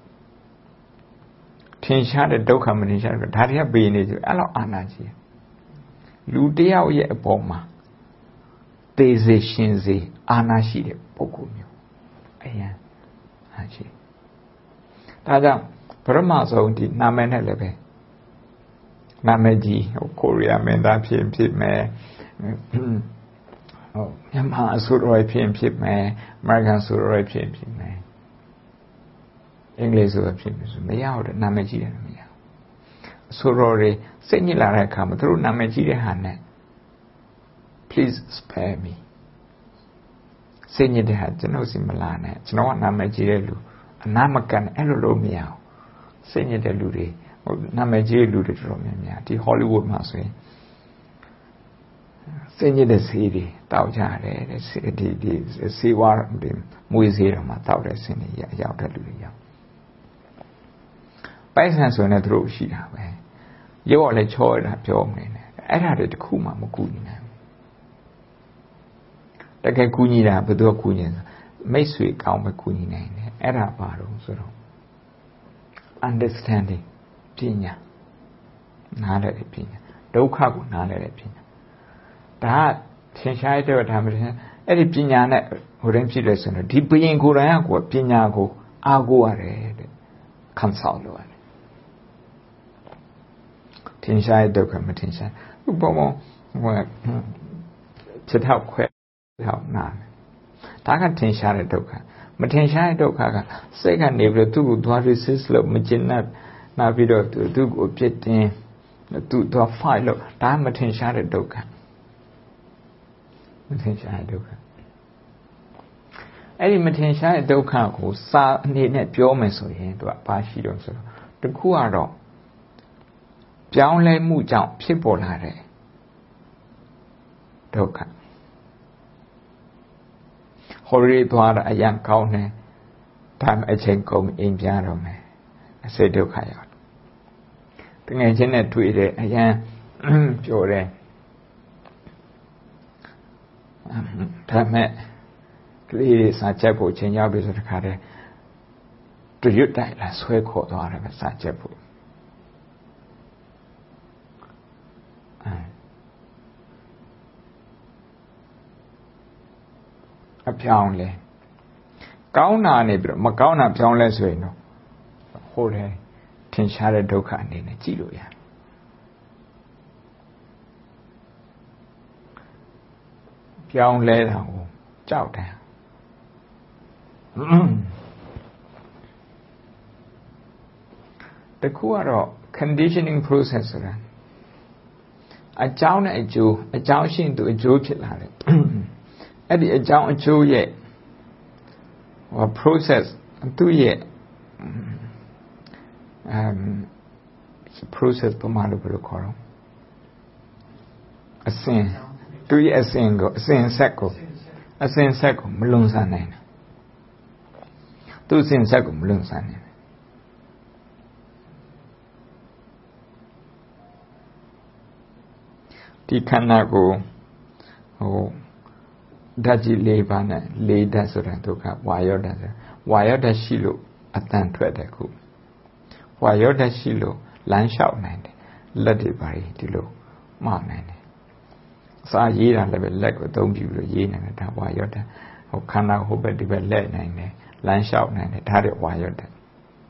Tinshad Doka Manisha, Taria being a allo anaji. Ludia ye a boma. Deze shinzi anashi pokumio. Ayan. Haji. Tada, Paramazo did Namenelebe. Nameji, of Korea, Menda Pim me. Oh, Yamaha Suroi Pim me, American Suroi Pim me. English of Pim me out, Namaji and me. Surori, Senila come through Namaji Hane. Please spare me. Senye de had no similane, it's no Namaji, a Namakan Elolo meow. Senye de Ludi, or Namaji Ludi Romania, the Hollywood Masway. Senye de City, Taujare, the Siwar, the Museum, Taure Sini, Yauta Ludia. By sense when I drew she away. You all a choice at your own. I had it Kuma Mukuna. The Kunina, but do Kunin, may sweet count my Kunina, Era Baro, so. Understanding, Pina. Nada de Pina. Dokagu, nada de Pina. That, since I do it, Eddie Pina, who didn't see listen, deeply in Gurago, Pinago, Aguare, Consolo. Tinshai Doka Matinsa, Ubomo, to help quick, help none. Taka Tinshai Doka, Matinshai Doka, second neighbor to resist love, Majina, Navido to do objecting to a file, Tam Matinshai Doka. Matinshai Doka. Eddie Matinshai Doka, who saw needed pure mesoy to a pashi also. The Kuaro. ပြောင်းလဲမှုကြောင့်ဖြစ်ပေါ်လာတဲ့ဒုက္ခဟိုရီသွားတာအရန်ကောင်းတယ်ဒါမှအချိန်ကုန်အိမ်ပြန်တော့မယ်အစိတ်ဒုက္ခရောက်တငယ်ချင်းနဲ့တွေ့တယ်အရန်ပြောတယ်ဒါမှကလေးတွေစာချက်ဖို့ချိန်ရောက်ပြီဆိုတခါတည်းတရွတ်တိုက်လာဆွဲခေါ်သွားတယ်ပဲစာချက်ဖို့အပြောင်းလဲကောင်းတာနေပြီးတော့မကောင်းတာပြောင်းလဲဆိုရင်တော့ဟိုလေထင်ရှားတဲ့ဒုက္ခအနေနဲ့ကြည့်လို့ရတယ်ပြောင်းလဲတာကိုကြောက်တယ်တခုကတော့ conditioning process ဆိုတာအကြောင်းနဲ့အကျိုးအကြောင်းရှိရင်သူအကျိုးဖြစ်လာတယ်အဲ့ဒီအကြောင်းအကျိုးရဲ့process သူ့ရဲ့process ပုံမှန်လို့ဘယ်လိုခေါ်တော့အစဉ်သူ့ရဲ့အစဉ်ကိုအစဉ်ဆက်ကိုမလွန်ဆန်နိုင်ဘူးသူ့အစဉ်ဆက်ကိုမလွန်ဆန်နိုင်ဒီခန္ဓာကိုဓာတ်ကြီး၄ပါးနဲ့၄ဓာတ်ဆိုတာဒုက္ခဝါယောဓာတ်ဆိုဝါယောဓာတ်ရှိလို့အတန်ထွက်တယ်ခုဝါယောဓာတ်ရှိလို့လမ်းလျှောက်နိုင်တယ်လက်တွေပါဒီလိုမှနိုင်တယ်စာရေးတာလည်းပဲလက်ကိုအသုံးပြုလို့ရေးနိုင်တယ်ဒါဝါယောဓာတ်ခန္ဓာဟိုဘက်ဒီဘက်လက်နိုင်တယ်လမ်းလျှောက်နိုင်တယ်ဒါတွေဝါယောဓာတ်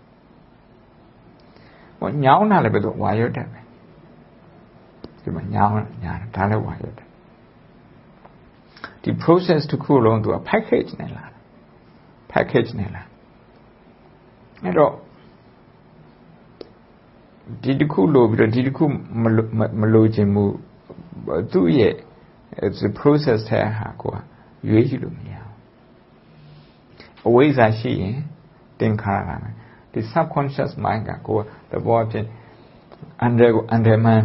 ညောင်းတာလည်းပဲဝါယောဓာတ်ပဲဒီမှာညောင်းညာဒါလည်းဝါယောဓာတ်ဒီ process တစ်ခုလုံးသူက package နဲ့လာအဲ့တော့ဒီတစ်ခုလို့ပြီးတော့ဒီတစ်ခုမလိုချင်ဘူးသူ့ရဲ့ it's a process ထဲဟာကိုရွေးကြည့်လို့မရဘူးအဝိဇ္ဇာရှိရင်သင်္ခါရမယ်ဒီ subconscious mind ကကိုသဘောအဖြစ်အန္တရာယ်ကိုအန္တရာယ်မှ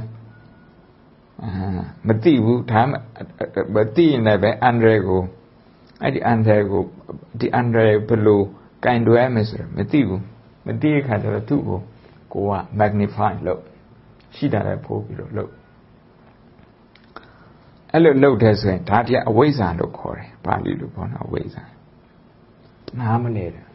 မသိဘူးဒါမသိရင်လည်းပဲအန္တရာယ်ကိုအဲ့ဒီအန္တရာယ်ကိုဒီအန္တရာယ်ဘယ်လိုကင်တွယ်ရမလဲဆိုတော့မသိဘူးမသိတဲ့ခါကျတော့သူ့ကိုက magnify လုပ်ရှိတာလည်းပို့ပြီးတော့လုပ်အဲ့လိုလုပ်တဲ့ဆိုရင်ဒါတည်းအဝိဇ္ဇာလို့ခေါ်တယ်ပါဠိလိုပေါ့နော်အဝိဇ္ဇာနားမလဲတယ်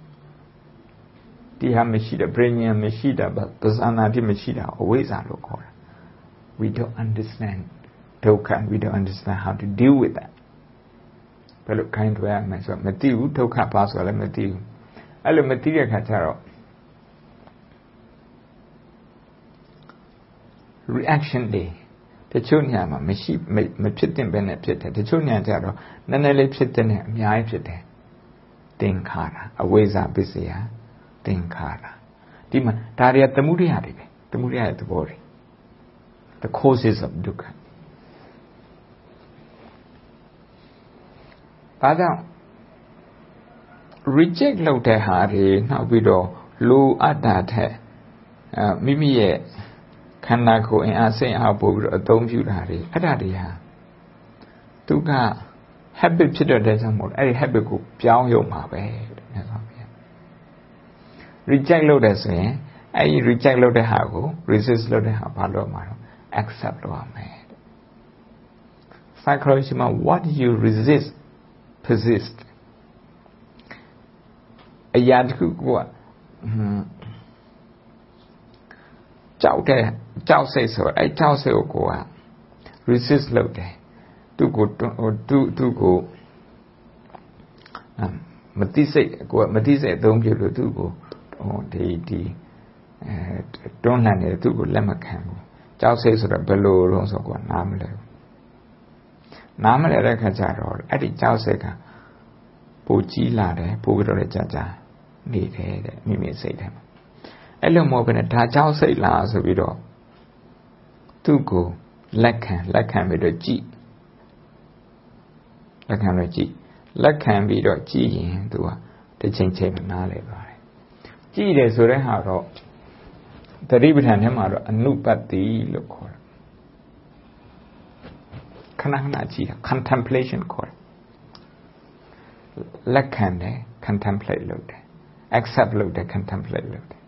ဒီဟာမရှိတဲ့ brain မရှိတာပဇာနာတိမရှိတာအဝိဇ္ဇာလို့ခေါ်တယ် we don't understand dukkha we don't understand how to deal with that ဘယ်လိုခိုင်းတွယ်ရမလဲဆိုတော့မသိဘူးဒုက္ခပါဆိုလည်းမသိဘူးအဲ့လိုမသိတဲ့ခါကျတော့ reaction တွေတချို့ညမှာမရှိမဖြစ်တဲ့ဘဲနဲ့ဖြစ်တယ်တချို့ညကျတော့နည်းနည်းလေးဖြစ်တဲ့အများကြီးဖြစ်တယ်သင်္ခါရအဝိဇ္ဇာပစ္စယသင်္ခါရဒီမှာဒါတွေကသမုဒယတွေပဲသမုဒယရဲ့သဘောတွေ the causes of dukkha ဒါကြောင့် reject လုပ်တဲ့ဟာတွေနောက်ပြီးတော့လိုအပ်တာတဲ့မိမိရဲ့ခန္ဓာကိုယ်အင်အားစိတ်အားပို့ပြီးတော့အသုံးပြုတာတွေအဲ့ဒါတွေဟာသူက habit ဖြစ်တဲ့ကြောင့်မို့အဲ့ဒီ habit ကိုပြောင်းရုံမှာပဲတဲ့မြတ်စွာဘုရား reject လုပ်တယ်ဆိုရင်အဲ့ဒီ reject လုပ်တဲ့ဟာကို resist လုပ်တဲ့ဟာဘာလို့မှာတော့ accept လုပ်ရမယ် psychology မှာ what you resist persist အရာတစ်ခုကကြောက်စိတ်ဆိုအဲ့ကြောက်စိတ်ကိုက resist လုပ်တယ်သူ့ကိုမတိစိတ်ကိုမတိစိတ်အသုံးပြုလို့သူ့ကိုဒီတွန်းလှန်နေသူ့ကိုလက်မခံဘူးကြောက်စိတ်ဆိုတော့ဘယ်လိုလုံးဆိုတော့နားမလဲတဲ့ခါကျတော့အဲ့ဒီကြောက်စိတ်ကပိုကြီးလာတယ်ပိုပြီးတော့ကြာနေတယ်တဲ့မိမိစိတ်ထဲမှာအဲ့လိုမဟုတ်ဘဲနဲ့ဒါကြောက်စိတ်လားဆိုပြီးတော့သူ့ကိုလက်ခံပြီးတော့ကြည့်လက်ခံပြီးတော့ကြည့်ရင်သူကတစ်ချိန်နားလဲပါတယ်ကြည့်တယ်ဆိုတဲ့ဟာတော့သတိပဋ္ဌာန်ထဲမှာတော့အနုပတ္တိလို့ခေါ်တယ်ခဏကြည့်တာ contemplation ခေါ်တယ်လက်ခံတယ် contemplate လုပ်တယ် accept လုပ်တယ် contemplate လုပ်တယ်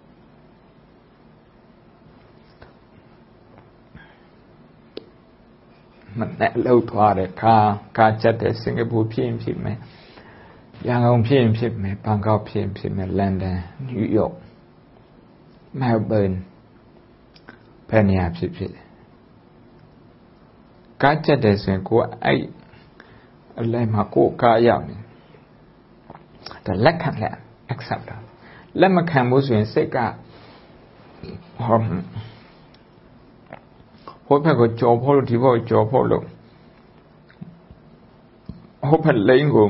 မနဲ့လောက်သွားတယ်ကာချက်တယ်စင်ကာပူဖြစ်ရင်ဖြစ်မယ်ရန်ကုန်ဖြစ်ရင်ဖြစ်မယ်ဘန်ကောက်ဖြစ်ရင်ဖြစ်မယ်လန်ဒန်နယူးယောက်မဲလ်ဘန်ဘယ်နေရာဖြစ်ကာချက်တယ်ဆိုရင်ကိုယ်အဲ့အလဲမှာကိုယ်ကာရောက်နေဒါလက်ခံလက် accept လက်မခံဘူးဆိုရင်စိတ်ကဟိုဘက်ကိုကြော်ဖို့လို့ဒီဘက်ကိုကြော်ဖို့လို့ဟိုဘက်လိန်ကို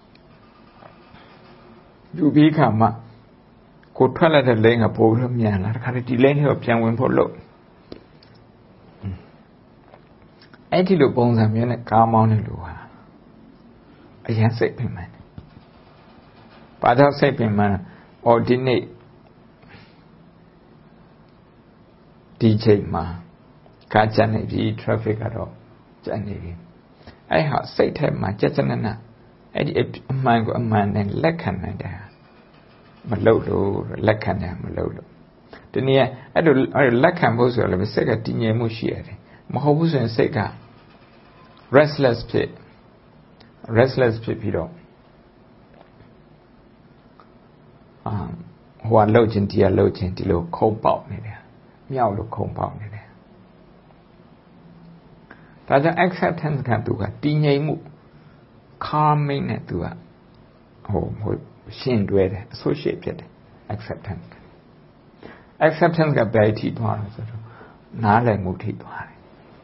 ယူပြီးခါမှကိုထွက်လာတဲ့လိန်ကပိုပြီးမြန်လာတခါတည်းဒီလိန်ကိုပြန်ဝင်ဖို့လို့အဲ့ဒီလိုပုံစံမျိုးနဲ့ကားမောင်းနေလို့ဟာအရင်စိတ်ပင်မှန်တယ်။ဘာကြောင့်စိတ်ပင်မှန်ဒီနေ့ဒီချိန်မှာကားကျန်နေပြီ traffic ကတော့ကျန်နေပြီအဲ့ဟာစိတ်ထဲမှာကြက်နနအဲ့ဒီအမှန်ကိုအမှန်နဲ့လက်ခံနိုင်တယ်မလုပ်လို့လက်ခံတယ်မလုပ်လို့ဒီနေ့အဲ့လိုလက်ခံဖို့ဆိုရလည်းစိတ်ကတည်ငြိမ်မှုရှိရတယ်မဟုတ်ဘူးဆိုရင်စိတ်က restless ဖြစ်ပြီးတော့ဟိုကလှုပ်ခြင်းတရားလှုပ်ခြင်းဒီလိုခုံပေါက်နေတယ်မြောက်လို့ခုံပေါက်နေတယ်ဒါကြောင့် acceptance ကသူကတည်ငြိမ်မှု calming နဲ့သူကရှင်းတွဲတယ် associate ဖြစ်တယ် acceptance ကဘယ်ထိသွားလဲဆိုတော့နားလည်မှုထိသွားတယ်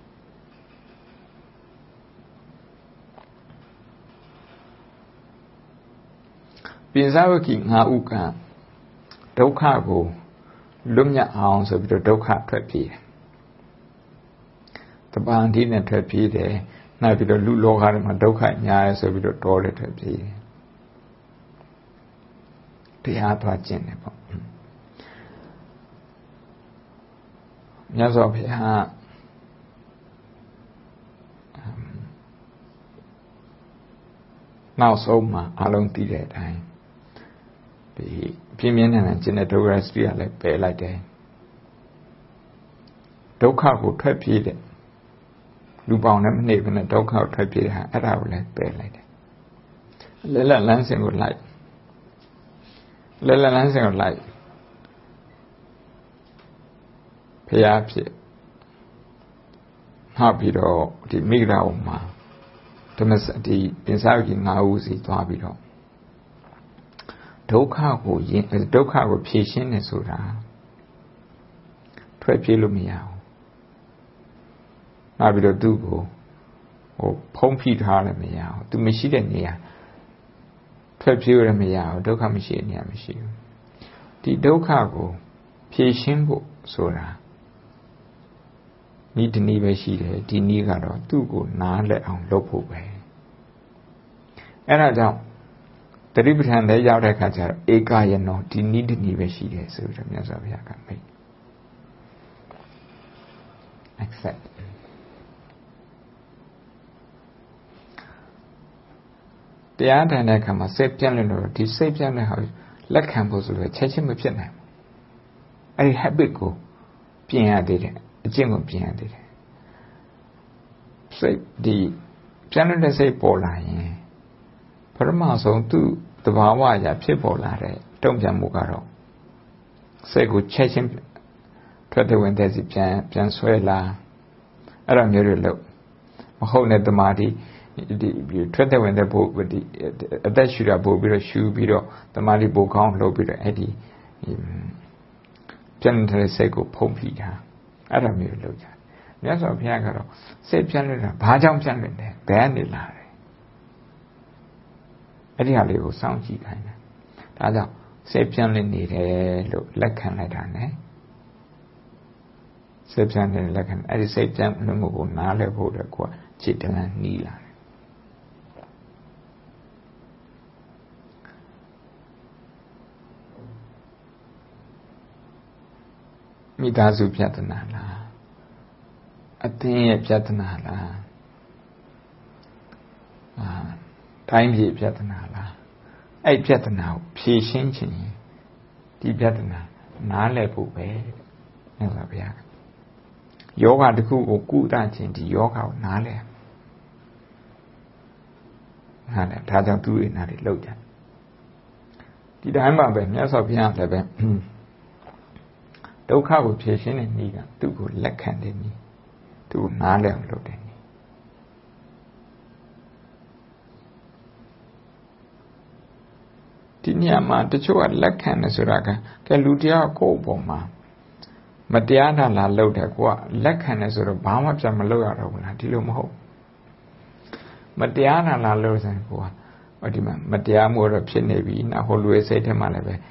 ပြင်စဝကိ၅ဥကဒုက္ခကိုလွတ်မြောက်အောင်ဆိုပြီးတော့ဒုက္ခထွက်ပြေးတယ်တပန်ဒီနဲ့ထွက်ပြေးတယ်နောက်ပြီးတော့လူလောကထဲမှာဒုက္ခများရဲဆိုပြီးတော့တောတဲ့ထွက်ပြေးတယ်တရားသွားကျင့်တယ်ပေါ့မြတ်စွာဘုရားနောက်ဆုံးမှာအလုံးသိတဲ့အတိုင်းဒီပြင်းပြင်းထန်ထန်ကျင့်တဲ့ဒုက္ခရစတိကလည်းပယ်လိုက်တယ်ဒုက္ခကိုထွက်ပြေးတဲ့လူပေါင်းနဲ့မနေဘဲနဲ့ဒုက္ခကိုထွက်ပြေးတဲ့ဟာအဲ့ဒါကိုလည်းပယ်လိုက်တယ်လဲလန်းစဉ်ကိုလိုက်လဲလန်းစဉ်ကိုလိုက်ဖျားဖြစ်နောက်ပြီးတော့ဒီမိဂရာဝမှာဓမ္မစတိပင်စားကြီး9ဦးစီသွားပြီးတော့ဒုက္ခကိုဖြေရှင်းနေဆိုတာထွက်ပြေးလို့မရဘူးနောက်ပြီးတော့သူ့ကိုဖုံးဖိထားလည်းမရဘူးသူမရှိတဲ့နေရာထွက်ပြေးရမရဘူးဒုက္ခမရှိတဲ့နေရာမရှိဘူးဒီဒုက္ခကိုဖြေရှင်းဖို့ဆိုတာဤတနည်းပဲရှိတယ်ဒီနည်းကတော့သူ့ကိုနားလည်အောင်လုပ်ဖို့ပဲအဲ့ဒါကြောင့်တတိပဋ္ဌာန်ထဲရောက်တဲ့အခါကျတော့ဧကယနောဒီနည်းတနည်းပဲရှိတယ်ဆိုပြီးတော့မြတ်စွာဘုရားကမိတ် accept တရားထိုင်တဲ့အခါမှာစိတ်ပြန့်လွင့်လို့ဒီစိတ်ပြန့်တဲ့ဟာလက်ခံဖို့ဆိုတော့ချက်ချင်းမဖြစ်နိုင်ဘူးအဲ့ဒီ habit ကိုပြင်ရသေးတယ်အကျင့်ကိုပြင်ရသေးတယ်စိတ်ဒီပြန့်လွင့်တဲ့စိတ်ပေါ်လာရင်ပထမဆုံးသူ့သဘာဝအရာဖြစ်ပေါ်လာတဲ့တုံ့ပြန်မှုကတော့စိတ်ကိုချက်ချင်းထွက်တဲ့ဝင်တဲ့စီပြန်ဆွဲလာအဲ့လိုမျိုးတွေလို့မဟုတ်တဲ့တမာတိဒီထွက်တဲ့ဝင်တဲ့ဘုဒီအသက်ရှူတာပို့ပြီးတော့ရှူပြီးတော့တမာတိပို့ကောင်းလုပ်ပြီးတော့အဲ့ဒီပြန်တဲ့စိတ်ကိုဖုံးဖိတာအဲ့လိုမျိုးလုပ်ကြတယ်မြတ်စွာဘုရားကတော့စိတ်ပြန်လွတ်တာဘာကြောင့်ပြန်လွတ်လဲဘယ်ကနေလာတယ်အဲ့ဒီဟာလေးကိုစောင့်ကြည့်ခိုင်းတယ်ဒါကြောင့်စိတ်ပြန်လွတ်နေတယ်လို့လက်ခံလိုက်တာ ਨੇ စိတ်ပြန်လွတ်လက်ခံအဲ့ဒီစိတ်ပြန်လွတ်မှုကိုနားလည်ဖို့တော့ကိုယ်จิตတလန်းနီးလာတယ်မိသားစုပြဿနာလားအသင်းရဲ့ပြဿနာလားတိုင်းပြည်ပြဿနာလားအဲ့ပြဿနာကိုဖြေရှင်းခြင်းဒီပြဿနာနားလည်ဖို့ပဲမြတ်စွာဘုရားယောဂတစ်ခုကိုကုသခြင်းဒီယောဂကိုနားလည်ဟာလေဒါကြောင့်သူ့အနာတွေလောက်ကြဒီတိုင်းမှာပဲမြတ်စွာဘုရားလည်းပဲဒုက္ခကိုဖြေရှင်းတဲ့နည်းကသူ့ကိုလက်ခံတဲ့နည်းသူ့နားလည်အောင်လုပ်တဲ့နည်းဒီနေရာမှာတချို့ကလက်ခံတယ်ဆိုတာကဲလူတရားကိုယ့်အပေါ်မှာမတရားတာလာလုပ်တယ်ကိုကလက်ခံတယ်ဆိုတော့ဘာမှပြန်မလုပ်ရတော့ဘူးလားဒီလိုမဟုတ်မတရားတာလာလုပ်ရင်ကိုကဒီမှာမတရားမှုတော့ဖြစ်နေပြီနောက်ဟိုလူရဲ့စိတ်ထဲမှာလည်းပဲ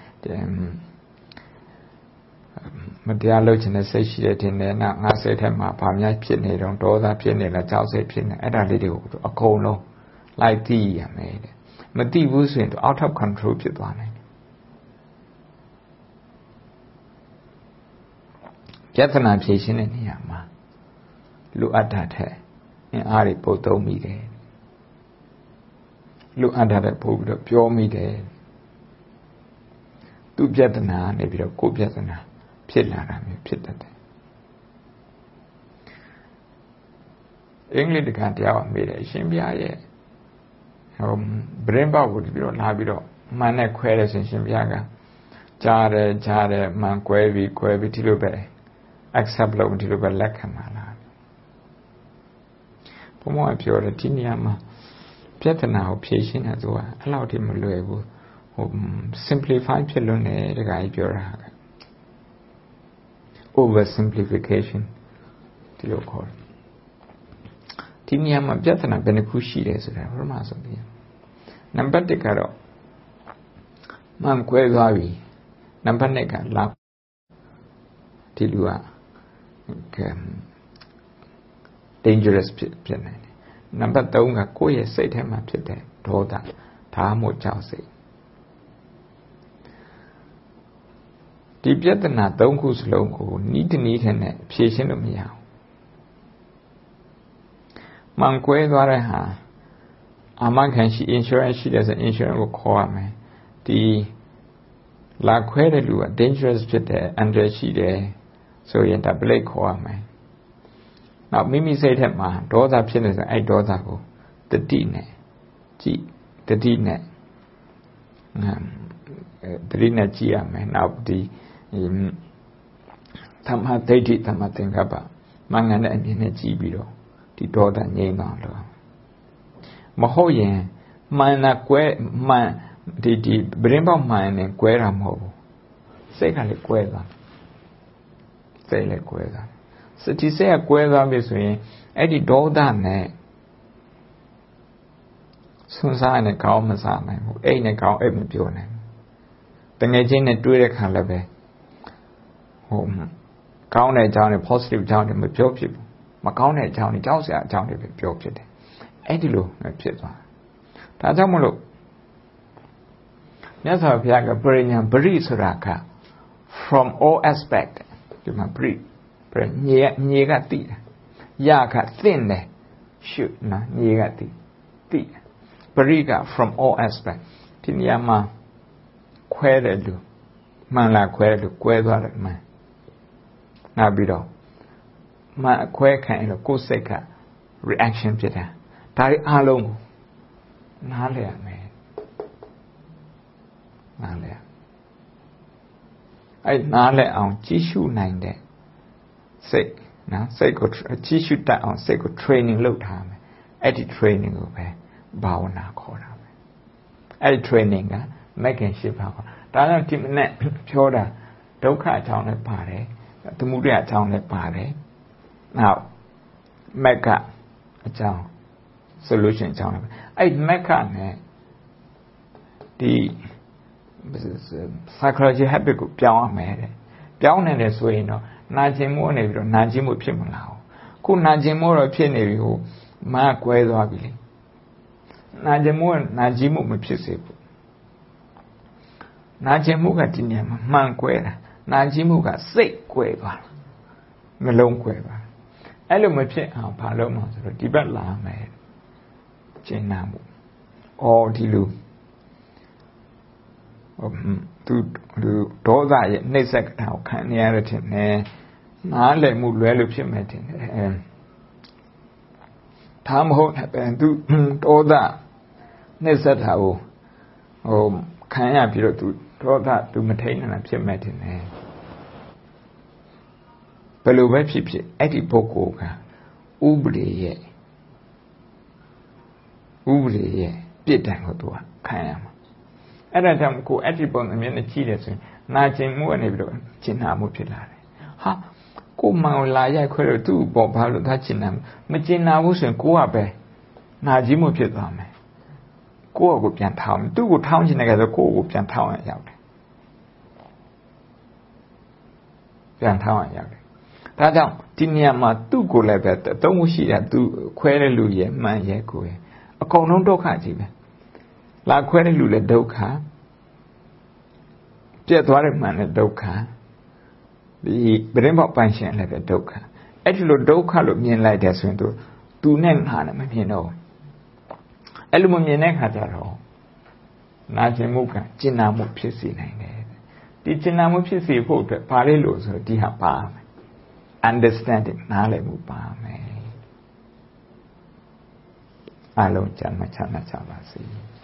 မတရားလုပ်ခြင်းနဲ့စိတ်ရှိတဲ့တင်တယ်နောက်ငါစိတ်ထဲမှာဘာများဖြစ်နေတော့ဒေါသဖြစ်နေလားကြောက်စိတ်ဖြစ်နေအဲ့ဒါလေးတွေကိုအကုန်လုံးလိုက်သိရမယ်တဲ့မသိဘူးဆိုရင်တော့ out of control ဖြစ်သွားနိုင်တယ်ပြဿနာဖြေရှင်းတဲ့နေရာမှာလူအပ်တာထက်အင်အားတွေပိုသုံးမိတယ်လူအပ်တာတဲ့ပို့ပြီးတော့ပြောမိတယ်သူပြဿနာနေပြီးတော့ကိုယ်ပြဿနာဖြစ်လာတာမျိုးဖြစ်တတ်တယ်အင်္ဂလိပ်တက္ကတရားကမေးတယ်အရှင်ဘုရားရဲ့ဗရင်ပေါက်ကိုပြီးတော့လာပြီးတော့မှန်နဲ့ခွဲတယ်ဆိုရှင်ဘုရားကကြားတယ်မှန်ခွဲပြီးဒီလိုပဲ accept လုပ်ဒီလိုပဲလက်ခံပါလားဘုမောကပြောတယ်ဒီနေရာမှာပြဿနာကိုဖြေရှင်းတာဆိုတာအဲ့လောက်ထိမလွယ်ဘူးsimplify ဖြစ်လွန်းတယ်တခါကြီးပြောတာက over simplification ဒီလိုခေါ်တယ်ဒီနေရာမှာပြဿနာဘယ်နှခုရှိတယ်ဆိုတာပထမဆုံးပြနံပါတ်1ကတော့မှန်ကွဲသွားပြီနံပါတ်2ကလာဒီလူကdangerous ဖြစ်နေတယ်နံပါတ်3ကကိုယ့်ရဲ့စိတ်ထဲမှာဖြစ်တဲ့ဒေါသဒါမှမဟုတ်ကြောက်စိတ်ဒီပြဿနာ3ခုစလုံးကိုနီးတနည်းထဲနဲ့ဖြေရှင်းလို့မရဘူးမှန်ကွဲသွားတဲ့ဟာအာမခံရှိ insurance ရှိတယ်ဆို insurance ကိုခေါ်ရမယ်ဒီလာခွဲတဲ့လူက dangerous ဖြစ်တယ် under ရှိတယ်ဆိုရင်ဒါ blake ခေါ်ရမယ်နောက်မိမိစိတ်ထဲမှာဒေါသဖြစ်နေဆိုအဲ့ဒေါသကိုတတိနဲ့ကြည့်တတိနဲ့ကြည့်ရမယ်နောက်ဒီသမ္မာဒိဋ္ဌိသမ္မာသင်္ကပ္ပမှန်ကန်တဲ့အမြင်နဲ့ကြည့်ပြီးတော့ဒီဒေါသငြိမ်းသွားလို့မဟုတ်ရင်မှန်တာကွဲမှန်ဒီပရင်းပေါက်မှန်ရင်ကွဲတာမဟုတ်ဘူးစိတ်ကလည်းကွဲသွားစိတ်လည်းကွဲသွားစတိစိတ်ကကွဲသွားပြီဆိုရင်အဲ့ဒီဒေါသနဲ့ဆွမ်းစားနဲ့ကောင်းမစားနိုင်ဘူးအဲ့နဲ့ကောင်းအဲ့မပြောနိုင်ဘူးတငယ်ချင်းနဲ့တွေ့တဲ့ခါလည်းပဲကောင်းတဲ့အကြောင်းတွေ positive အကြောင်းတွေမပြောဖြစ်ဘူးမကောင်းတဲ့အကြောင်းတွေကြောက်စရာအကြောင်းတွေပဲပြောဖြစ်တယ်အဲ့ဒီလိုဖြစ်သွားဒါကြောင့်မလို့မြတ်စွာဘုရားကပရိညာပရိဆိုတာက from all aspect ဒီမှာပရိညေကသိတယ်ရကသင့်တယ်ရှုနော်ညေကသိတယ်ပရိက from all aspect ဒီနေရာမှာခွဲတယ်လူမှန်လားခွဲတယ်လူကွဲသွားတယ်မှန်နောက်ပြီးတော့မှန်အခွဲခံရင်တော့ကိုယ်စိတ်က reaction ဖြစ်တာဒါတွေအားလုံးကိုနားလည်ရမယ်နားလည်အဲ့နားလည်အောင်ကြည့်ရှုနိုင်တဲ့စိတ်နော်စိတ်ကိုကြည့်ရှုတတ်အောင်စိတ်ကို training လုပ်ထားမယ်အဲ့ဒီ training ကိုပဲဘာဝနာခေါ်တာပဲအဲ့ဒီ training ကမဂ္ဂင်၈ပါးဒါကြောင့်ဒီမနေ့ပြောတာဒုက္ခအကြောင်းလည်းပါတယ်သမုဒယအကြောင်းလည်းပါတယ်နောက်မဂ္ဂအကြောင်း solution အကြောင်းလည်းအဲ့မဂ္ဂနဲ့ဒီ psychology habit ကိုပြောင်းရမယ်တဲ့ပြောင်းနေတယ်ဆိုရင်တော့နာကျင်မှုနေပြီးတော့နာကျင်မှုဖြစ်မလာဘူးခုနာကျင်မှုတော့ဖြစ်နေပြီဟိုမာကွဲသွားပြီလေနာကျင်မှုမဖြစ်စေဘူးနာကျင်မှုကဒီနေရာမှာမှန်ကွဲတာနာကျင်မှုကစိတ်ကွဲသွားတာနှလုံးကွဲသွားအဲ့လိုမဖြစ်အောင်ဘာလုပ်မှာဆိုတော့ဒီဘက်လာမယ်ကျင့်နာမှုအော်ဒီလိုသူဒေါသရဲ့နှိမ့်ဆက်ကတာကိုခံနေရတဲ့ထင်တယ်နားလည်မှုလွဲလို့ဖြစ်မယ်ထင်တယ်ဒါမဟုတ်ဘူးသူဒေါသနှိမ့်ဆက်တာကိုခံရပြီးတော့သူဒေါသသူမထိန်နိုင်တာဖြစ်မယ်ထင်တယ်ဘယ်လိုပဲဖြစ်ဖြစ်အဲ့ဒီပုဂ္ဂိုလ်ကဥပဒေရဲ့ပြစ်ဒဏ်ကိုသူခံရမှာအဲ့ဒါကြောင့်ကိုအဲ့ဒီပုံအမြင်နဲ့ကြည့်တယ်ဆိုရင်နာကျင်မှုကနေပြီးတော့ကျင်နာမှုဖြစ်လာတယ်ဟာကိုမောင်လာရိုက်ခွဲတော့သူ့ဘောဘာလို့သာကျင်နာမကျင်နာဘူးဆိုရင်ကိုကပဲနာကြီးမှုဖြစ်သွားမယ်ကိုယ့်ကိုပြန်ထောင်းသူ့ကိုထောင်းချင်တယ်ကဲဆိုကိုယ့်ကိုပြန်ထောင်းရရောက်တယ်ပြန်ထောင်းရရောက်တယ်ဒါကြောင့်ဒီနေရာမှာသူ့ကိုလည်းပဲသုံးခုရှိတယ်သူခွဲတဲ့လူရဲ့မှန်ရဲ့ကိုယ်အကုန်လုံးဒုက္ခကြီးပဲလာခွဲတဲ့လူလည်းဒုက္ခပြတ်သွားတဲ့မှန်လည်းဒုက္ခဒီပရင်းပေါက်ပိုင်ရှင်လည်းပဲဒုက္ခအဲ့ဒီလိုဒုက္ခလို့မြင်လိုက်တယ်ဆိုရင်သူနဲ့ငါနဲ့မမြင်တော့အဲ့လိုမမြင်တဲ့ခါကျတော့နာကျင်မှုကကျင်နာမှုဖြစ်စေနိုင်တယ်ဒီကျင်နာမှုဖြစ်စေဖို့အတွက်ဘာလဲလို့ဆိုတော့ဒီဟာပါမယ် understanding နားလည်မှုပါမယ်အလုံးချမ်းသာကြပါစေ